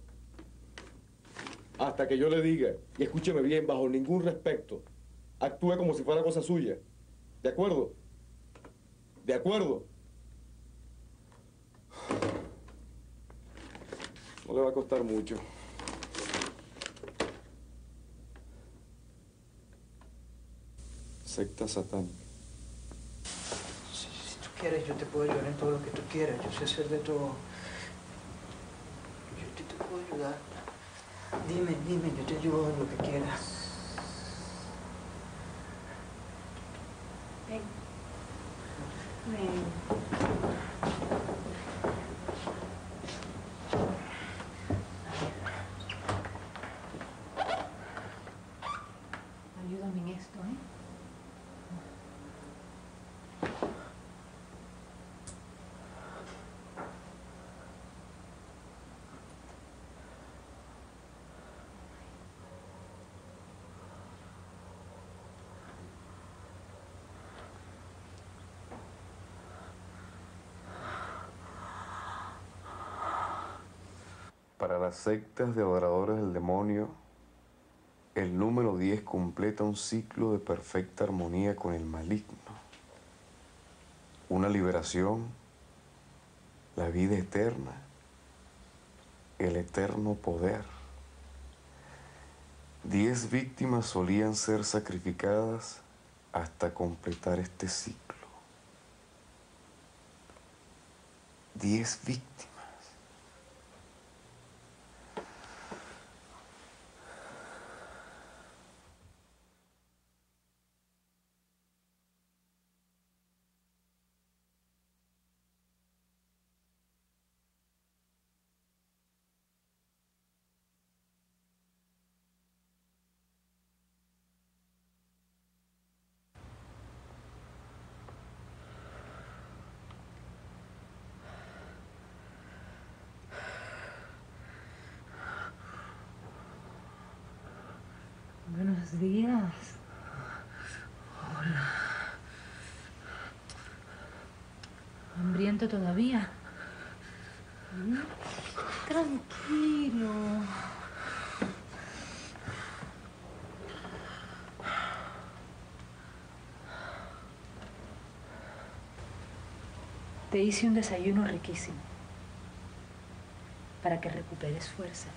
Hasta que yo le diga, y escúcheme bien, bajo ningún respecto, actúe como si fuera cosa suya. ¿De acuerdo? ¿De acuerdo? No le va a costar mucho. Secta satánica. Si tú quieres, yo te puedo ayudar en todo lo que tú quieras. Yo sé hacer de todo. Yo te puedo ayudar. Dime, yo te ayudo en lo que quieras. Ven. Ven. Ayúdame en esto, ¿eh? Para las sectas de adoradores del demonio, el número 10 completa un ciclo de perfecta armonía con el maligno. Una liberación, la vida eterna, el eterno poder. 10 víctimas solían ser sacrificadas hasta completar este ciclo. 10 víctimas. Buenos días. Hola. ¿Hambriento todavía? Tranquilo. Te hice un desayuno riquísimo para que recuperes fuerzas.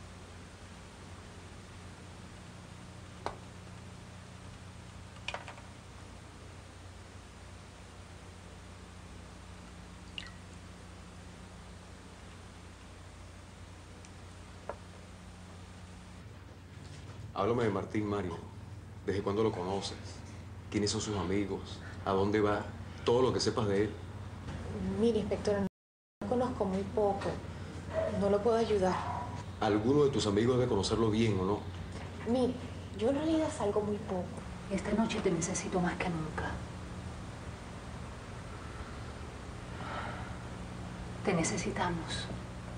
Háblame de Martín, Mario. ¿Desde cuándo lo conoces? ¿Quiénes son sus amigos? ¿A dónde va? Todo lo que sepas de él. Mire, inspectora, lo conozco muy poco. No lo puedo ayudar. ¿Alguno de tus amigos debe conocerlo bien o no? Mire, yo en realidad salgo muy poco. Esta noche te necesito más que nunca. Te necesitamos.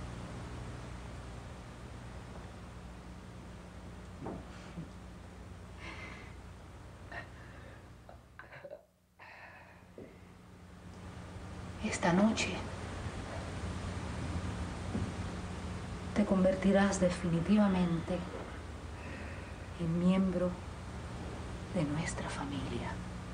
Esta noche te convertirás definitivamente en miembro de nuestra familia.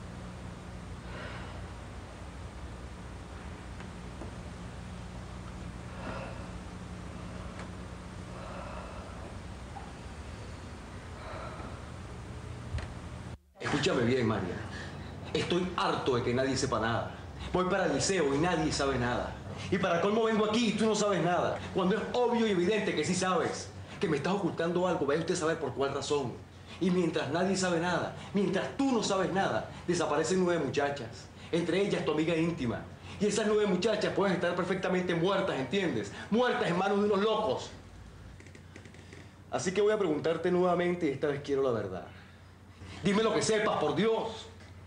Escúchame bien, María. Estoy harto de que nadie sepa nada. Voy para el liceo y nadie sabe nada. Y para colmo vengo aquí y tú no sabes nada. Cuando es obvio y evidente que sí sabes. Que me estás ocultando algo, vaya usted a saber por cuál razón. Y mientras nadie sabe nada, mientras tú no sabes nada, desaparecen 9 muchachas. Entre ellas tu amiga íntima. Y esas 9 muchachas pueden estar perfectamente muertas, ¿entiendes? Muertas en manos de unos locos. Así que voy a preguntarte nuevamente y esta vez quiero la verdad. Dime lo que sepas, por Dios.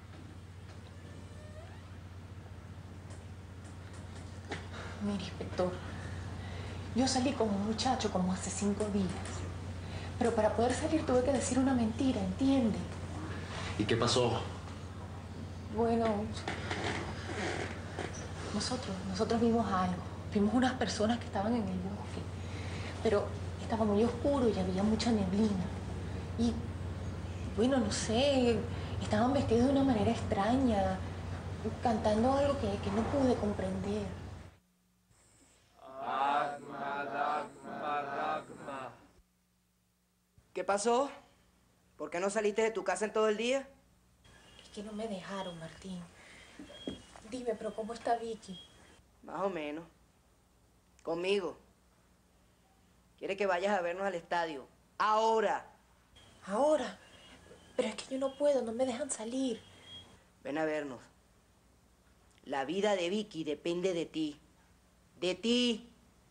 Mire, inspector, yo salí con un muchacho como hace 5 días. Pero para poder salir tuve que decir una mentira, ¿entiende? ¿Y qué pasó? Bueno, nosotros vimos algo. Vimos unas personas que estaban en el bosque. Pero estaba muy oscuro y había mucha neblina. Y, bueno, no sé, estaban vestidos de una manera extraña, cantando algo que no pude comprender. ¿Qué pasó? ¿Por qué no saliste de tu casa en todo el día? Es que no me dejaron, Martín. Dime, pero ¿cómo está Vicky? Más o menos. Conmigo. Quiere que vayas a vernos al estadio. ¡Ahora! ¿Ahora? Pero es que yo no puedo, no me dejan salir. Ven a vernos. La vida de Vicky depende de ti. ¡De ti!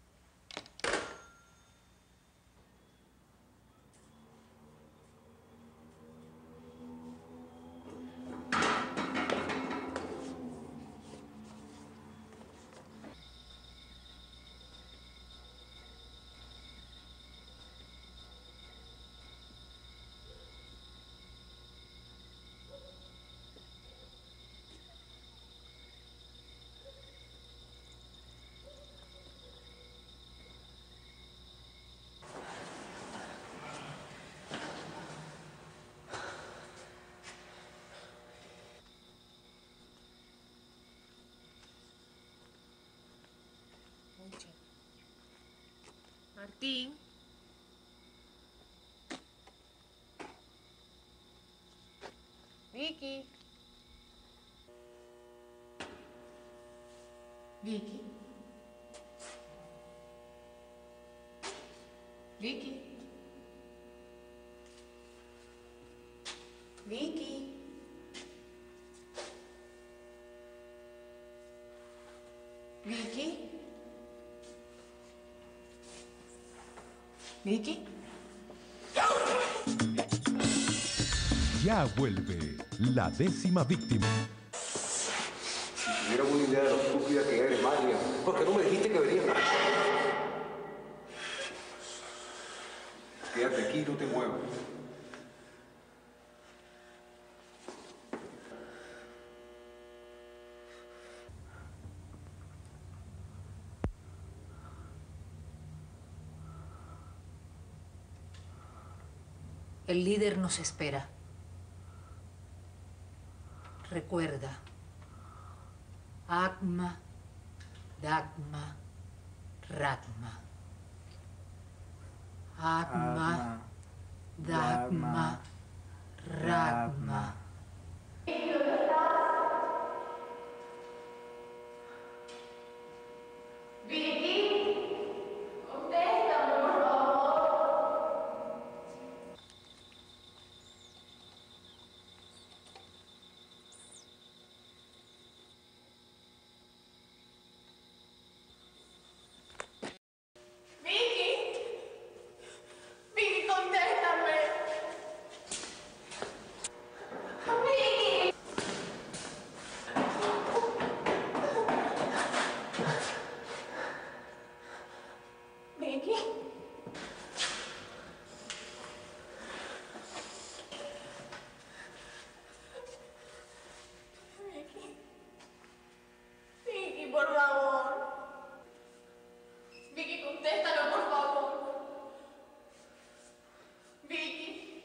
Martín. Vicky. Vicky. Vicky. Vicky. Vicky. Vicky. Ya vuelve la 10ª víctima. Si tuviera una idea de lo estúpida que eres, María, ¿por qué no me dijiste que venías? Quédate aquí, no te muevas. El líder nos espera. Recuerda, Agma, Dagma, Ragma. Agma, Dagma, Ragma. Por favor. Vicky, contéstalo, por favor. Vicky.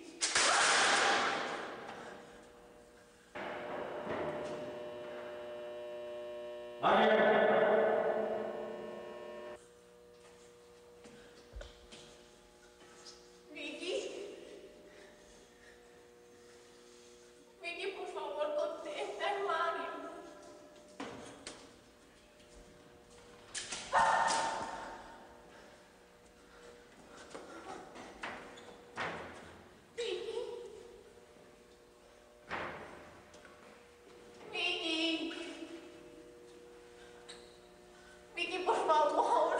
Vicky. Vicky, por favor, contesta, hermano. Vicky, por favor.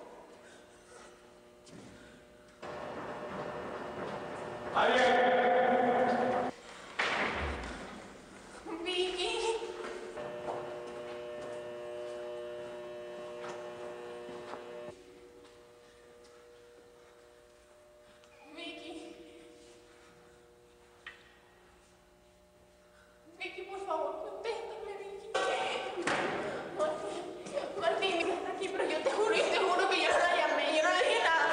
Vicky. Vicky. Vicky, por favor, contéstame, Vicky. Martín, está aquí, pero yo te juro que yo no la llamé, yo no le dije nada.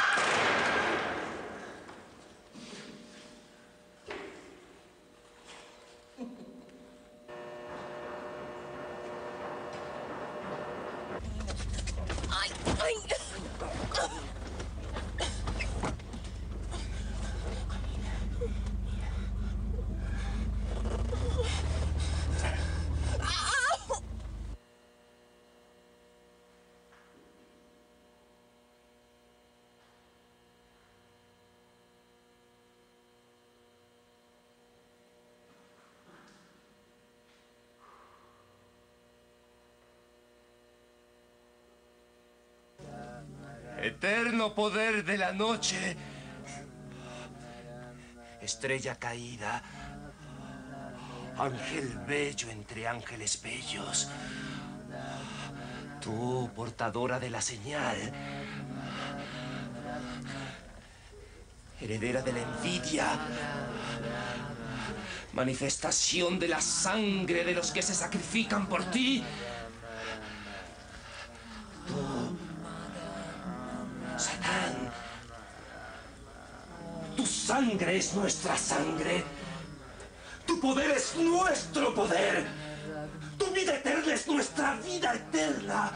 Ay, ay. Eterno poder de la noche. Estrella caída. Ángel bello entre ángeles bellos. Tú, portadora de la señal. Heredera de la envidia. Manifestación de la sangre de los que se sacrifican por ti. Satán, tu sangre es nuestra sangre. Tu poder es nuestro poder. Tu vida eterna es nuestra vida eterna.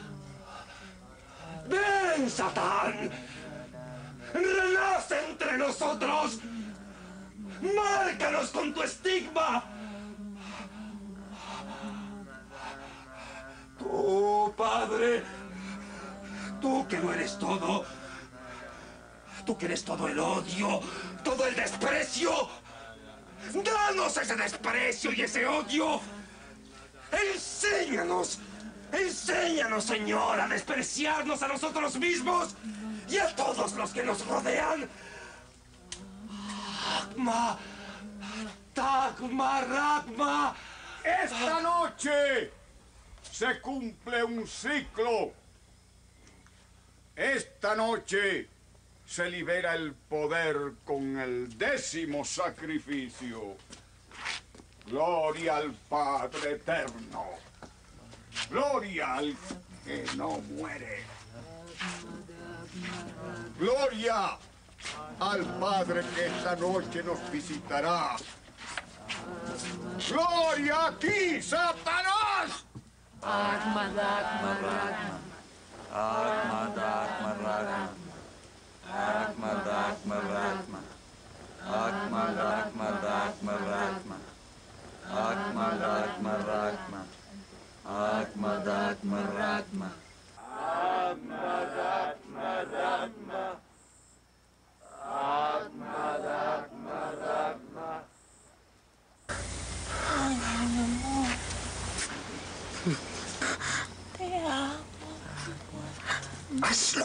¡Ven, Satán! ¡Renace entre nosotros! ¡Márcanos con tu estigma! Tú madre. Tú que lo eres todo. Tú que eres todo el odio, todo el desprecio. ¡Danos ese desprecio y ese odio! ¡Enséñanos! ¡Enséñanos, Señor, a despreciarnos a nosotros mismos y a todos los que nos rodean! ¡Agma! ¡Tagma Ragma! Esta noche se cumple un ciclo. Esta noche se libera el poder con el 10º sacrificio. Gloria al Padre Eterno. Gloria al que no muere. Gloria al Padre que esta noche nos visitará. ¡Gloria a ti, Satanás! Agma Dagma Ragma. Agma Dagma Ragma. Agma Dagma Ragma. Agma Dagma Dagma Ragma. Agma Dagma Ragma. Agma Dagma Ragma. Agma Dagma Ragma. Agma Dagma Ragma. Ay, mi amor. Te amo. ¡Hazlo!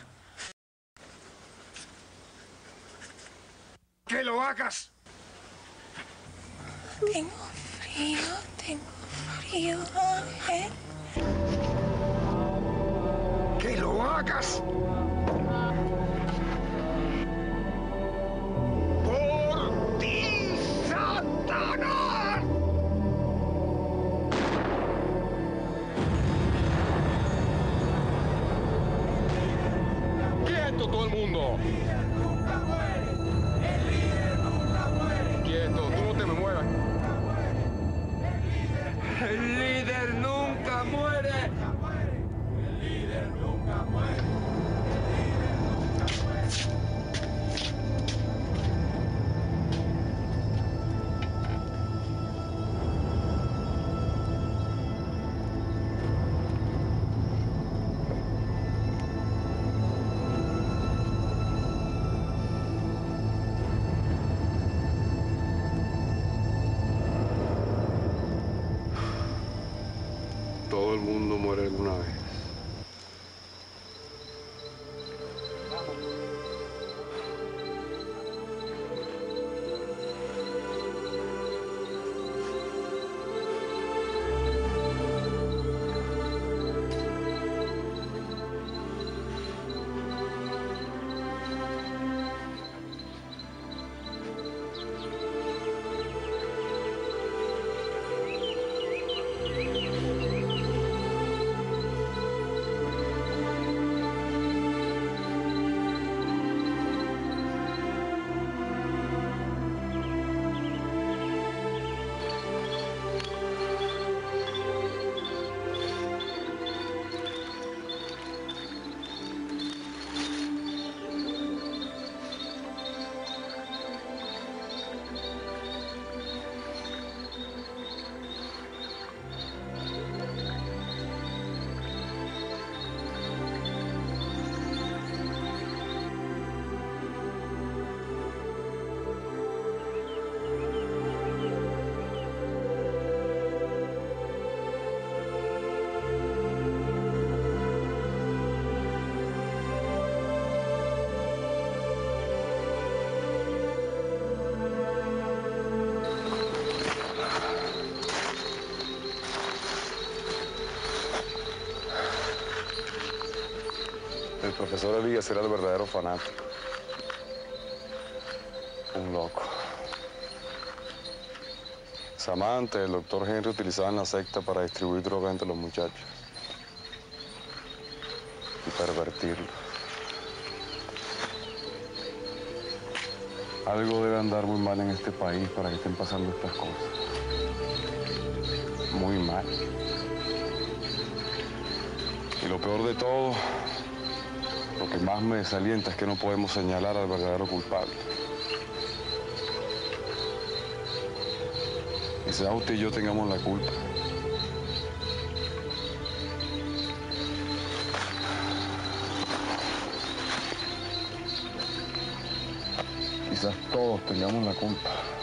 ¡Que lo hagas! Tengo frío, Ángel. ¡Que lo hagas! ¡Por ti, Satanás! ¡Quieto todo el mundo! Quieto, tú no te me muevas. ¡El líder nunca muere! ¡El líder nunca muere! Todo el mundo muere alguna vez. El profesor Elías era el verdadero fanático. Un loco. Samantha y el doctor Henry utilizaban la secta para distribuir droga entre los muchachos y pervertirlos. Algo debe andar muy mal en este país para que estén pasando estas cosas. Muy mal. Y lo peor de todo, lo que más me desalienta es que no podemos señalar al verdadero culpable. Quizás usted y yo tengamos la culpa. Quizás todos tengamos la culpa.